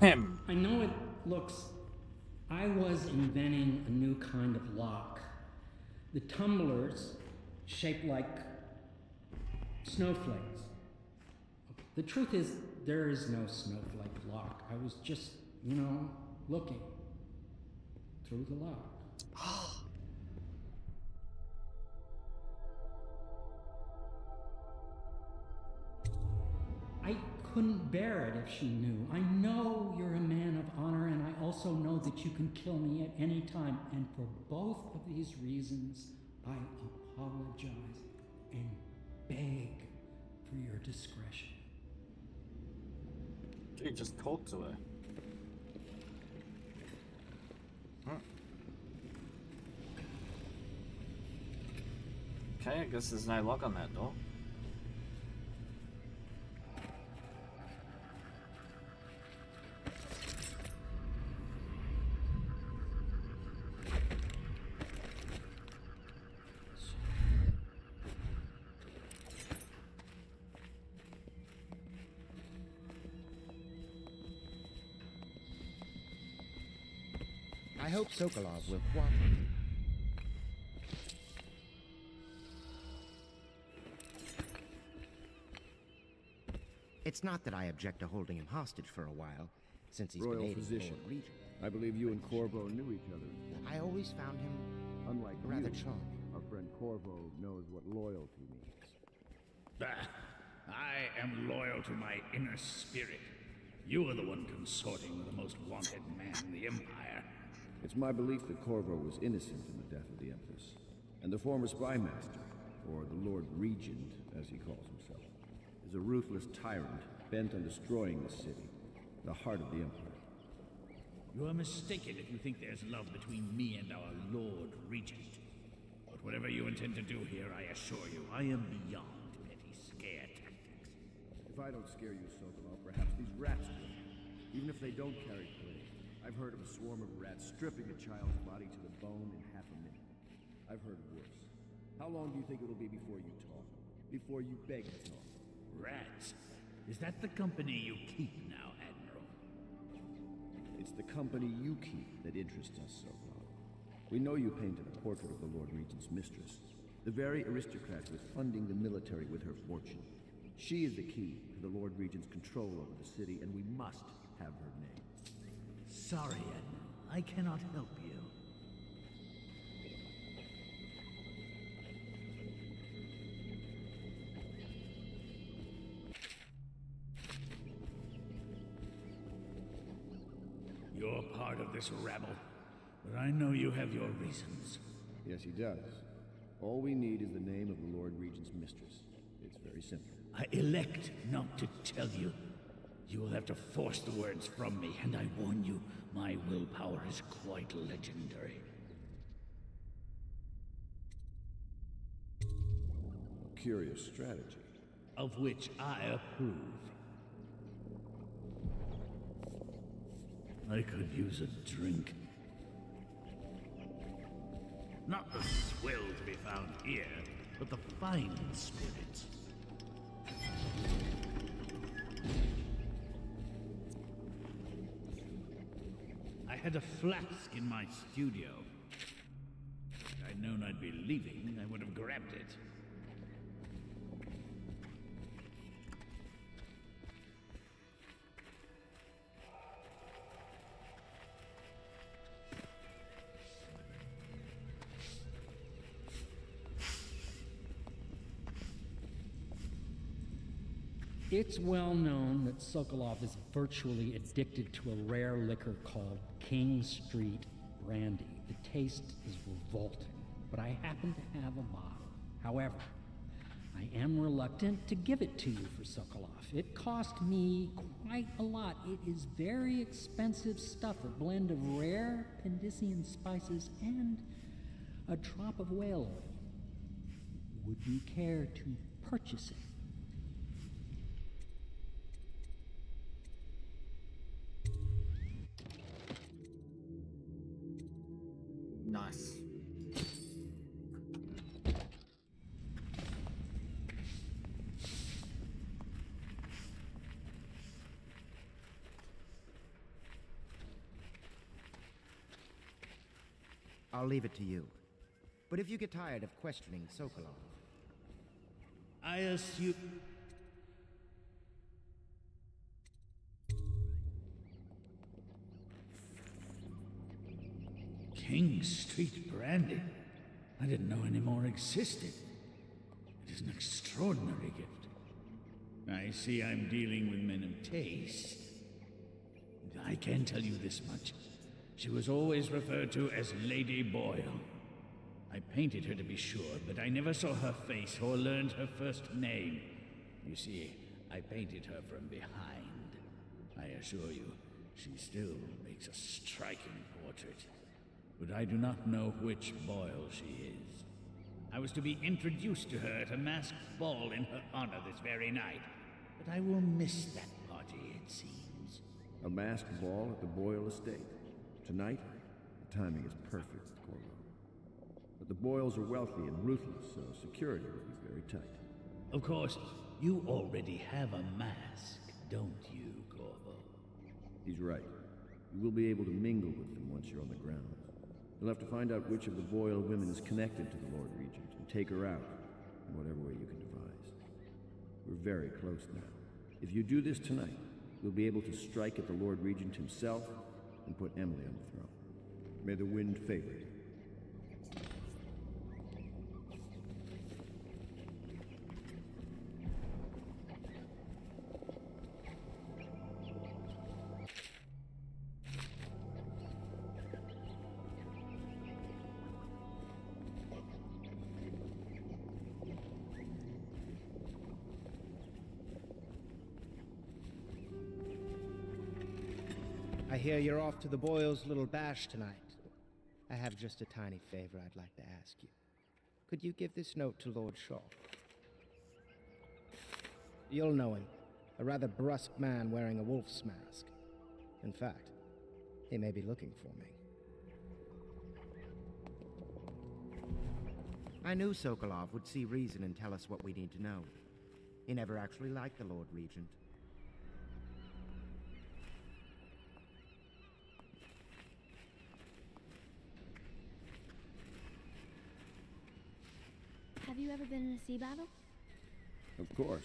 Him. I know it looks... I was inventing a new kind of lock. The tumblers shaped like snowflakes. The truth is, there is no snowflake lock. I was just, you know, looking through the lock. I couldn't bear it if she knew. I know you're a man of honor, and I also know that you can kill me at any time. And for both of these reasons, I apologize and beg for your discretion. Dude, just talk to her. Huh. Okay, I guess there's no lock on that door. I hope Sokolov will cooperate. It's not that I object to holding him hostage for a while, since he's Royal been aiding the physician. Lord Regent. I believe you and Corvo knew each other. I always found him Unlike rather you, charming. our friend Corvo knows what loyalty means. I am loyal to my inner spirit. You are the one consorting with the most wanted man in the Empire. It's my belief that Corvo was innocent in the death of the Empress, and the former spy master, or the Lord Regent, as he calls himself, is a ruthless tyrant bent on destroying the city, the heart of the Empire. You are mistaken if you think there's love between me and our Lord Regent. But whatever you intend to do here, I assure you, I am beyond petty scare tactics. If I don't scare you, Sokolov, perhaps these rats will. Even if they don't carry plague. I've heard of a swarm of rats stripping a child's body to the bone in half a minute. I've heard of worse. How long do you think it'll be before you talk? Before you beg to talk? Rats? Is that the company you keep now, Admiral? It's the company you keep that interests us, Sokolov. We know you painted a portrait of the Lord Regent's mistress, the very aristocrat who is funding the military with her fortune. She is the key to the Lord Regent's control over the city, and we must have her name. Sorry, Admiral. I cannot help you. You're part of this rabble, but I know you have your reasons. Yes, he does. All we need is the name of the Lord Regent's mistress. It's very simple. I elect not to tell you. You will have to force the words from me, and I warn you, my willpower is quite legendary. A curious strategy. Of which I approve. I could use a drink. Not the swill to be found here, but the fine spirits. I had a flask in my studio. If I'd known I'd be leaving, I would have grabbed it. It's well known that Sokolov is virtually addicted to a rare liquor called King Street Brandy. The taste is revolting, but I happen to have a bottle. However, I am reluctant to give it to you for Sokolov. It cost me quite a lot. It is very expensive stuff, a blend of rare Pendician spices and a drop of whale oil. Would you care to purchase it? Nice. I'll leave it to you. But if you get tired of questioning Sokolov... I assume... King Street brandy? I didn't know any more existed. It is an extraordinary gift. I see I'm dealing with men of taste. I can tell you this much. She was always referred to as Lady Boyle. I painted her to be sure, but I never saw her face or learned her first name. You see, I painted her from behind. I assure you, she still makes a striking portrait. But I do not know which Boyle she is. I was to be introduced to her at a masked ball in her honor this very night. But I will miss that party, it seems. A masked ball at the Boyle estate. Tonight? The timing is perfect, Corvo. But the Boyles are wealthy and ruthless, so security will be very tight. Of course, you already have a mask, don't you, Corvo? He's right. You will be able to mingle with them once you're on the ground. You'll have to find out which of the Boyle women is connected to the Lord Regent and take her out in whatever way you can devise. We're very close now. If you do this tonight, you'll be able to strike at the Lord Regent himself and put Emily on the throne. May the wind favor you. I hear you're off to the Boyles' little bash tonight. I have just a tiny favor I'd like to ask you. Could you give this note to Lord Shaw? You'll know him. A rather brusque man wearing a wolf's mask. In fact, he may be looking for me. I knew Sokolov would see reason and tell us what we need to know. He never actually liked the Lord Regent. Have you ever been in a sea battle? Of course.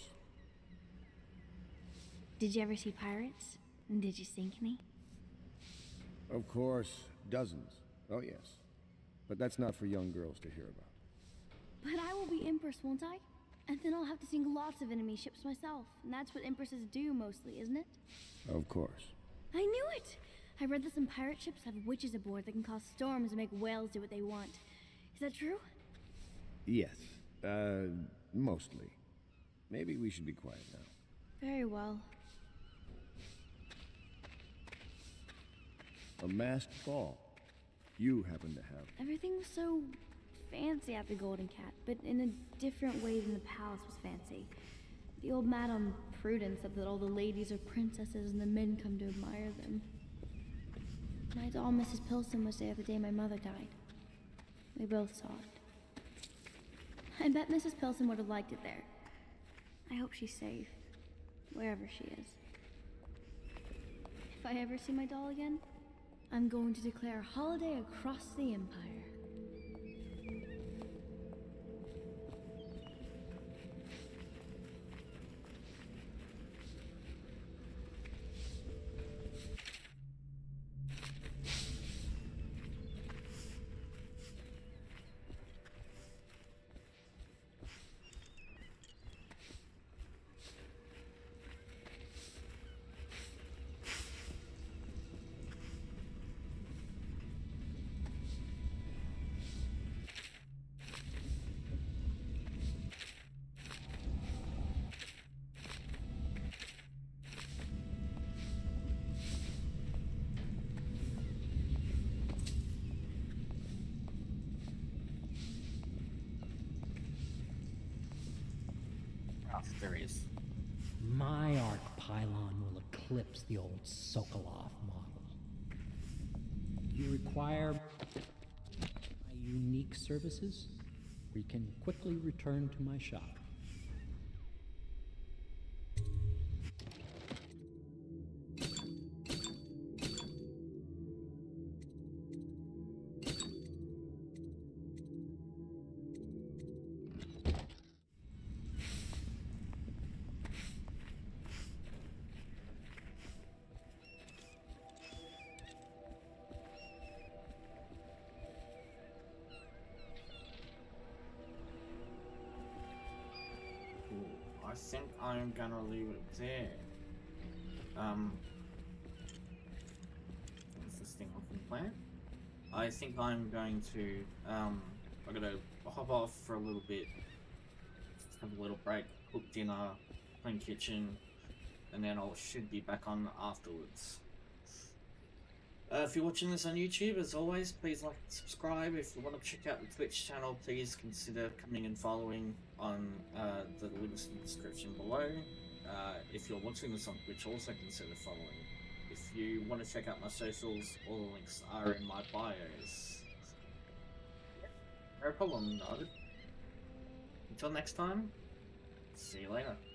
Did you ever see pirates? And did you sink any? Of course, dozens. Oh yes. But that's not for young girls to hear about. But I will be Empress, won't I? And then I'll have to sink lots of enemy ships myself. And that's what Empresses do mostly, isn't it? Of course. I knew it! I read that some pirate ships have witches aboard that can cause storms and make whales do what they want. Is that true? Yes. Mostly. Maybe we should be quiet now. Very well. A masked ball. You happen to have. Everything was so fancy at the Golden Cat, but in a different way than the palace was fancy. The old Madame Prudence said that all the ladies are princesses and the men come to admire them. My doll, Mrs. Pilson, was there the day my mother died. We both saw it. I bet Mrs. Pilson would have liked it there. I hope she's safe, wherever she is. If I ever see my doll again, I'm going to declare a holiday across the Empire. There he is. My arc pylon will eclipse the old Sokolov model. You require my unique services? We can quickly return to my shop. think I'm gonna leave it there. What's this thing off in plan? I think I'm going to, I'm gonna hop off for a little bit, have a little break, cook dinner, clean kitchen, and then I should be back on afterwards. If you're watching this on YouTube, as always, please like and subscribe. If you want to check out the Twitch channel, please consider coming and following on the links in the description below. If you're watching this on Twitch, also consider following. If you want to check out my socials, all the links are in my bios. No problem, Nodded. Until next time, see you later.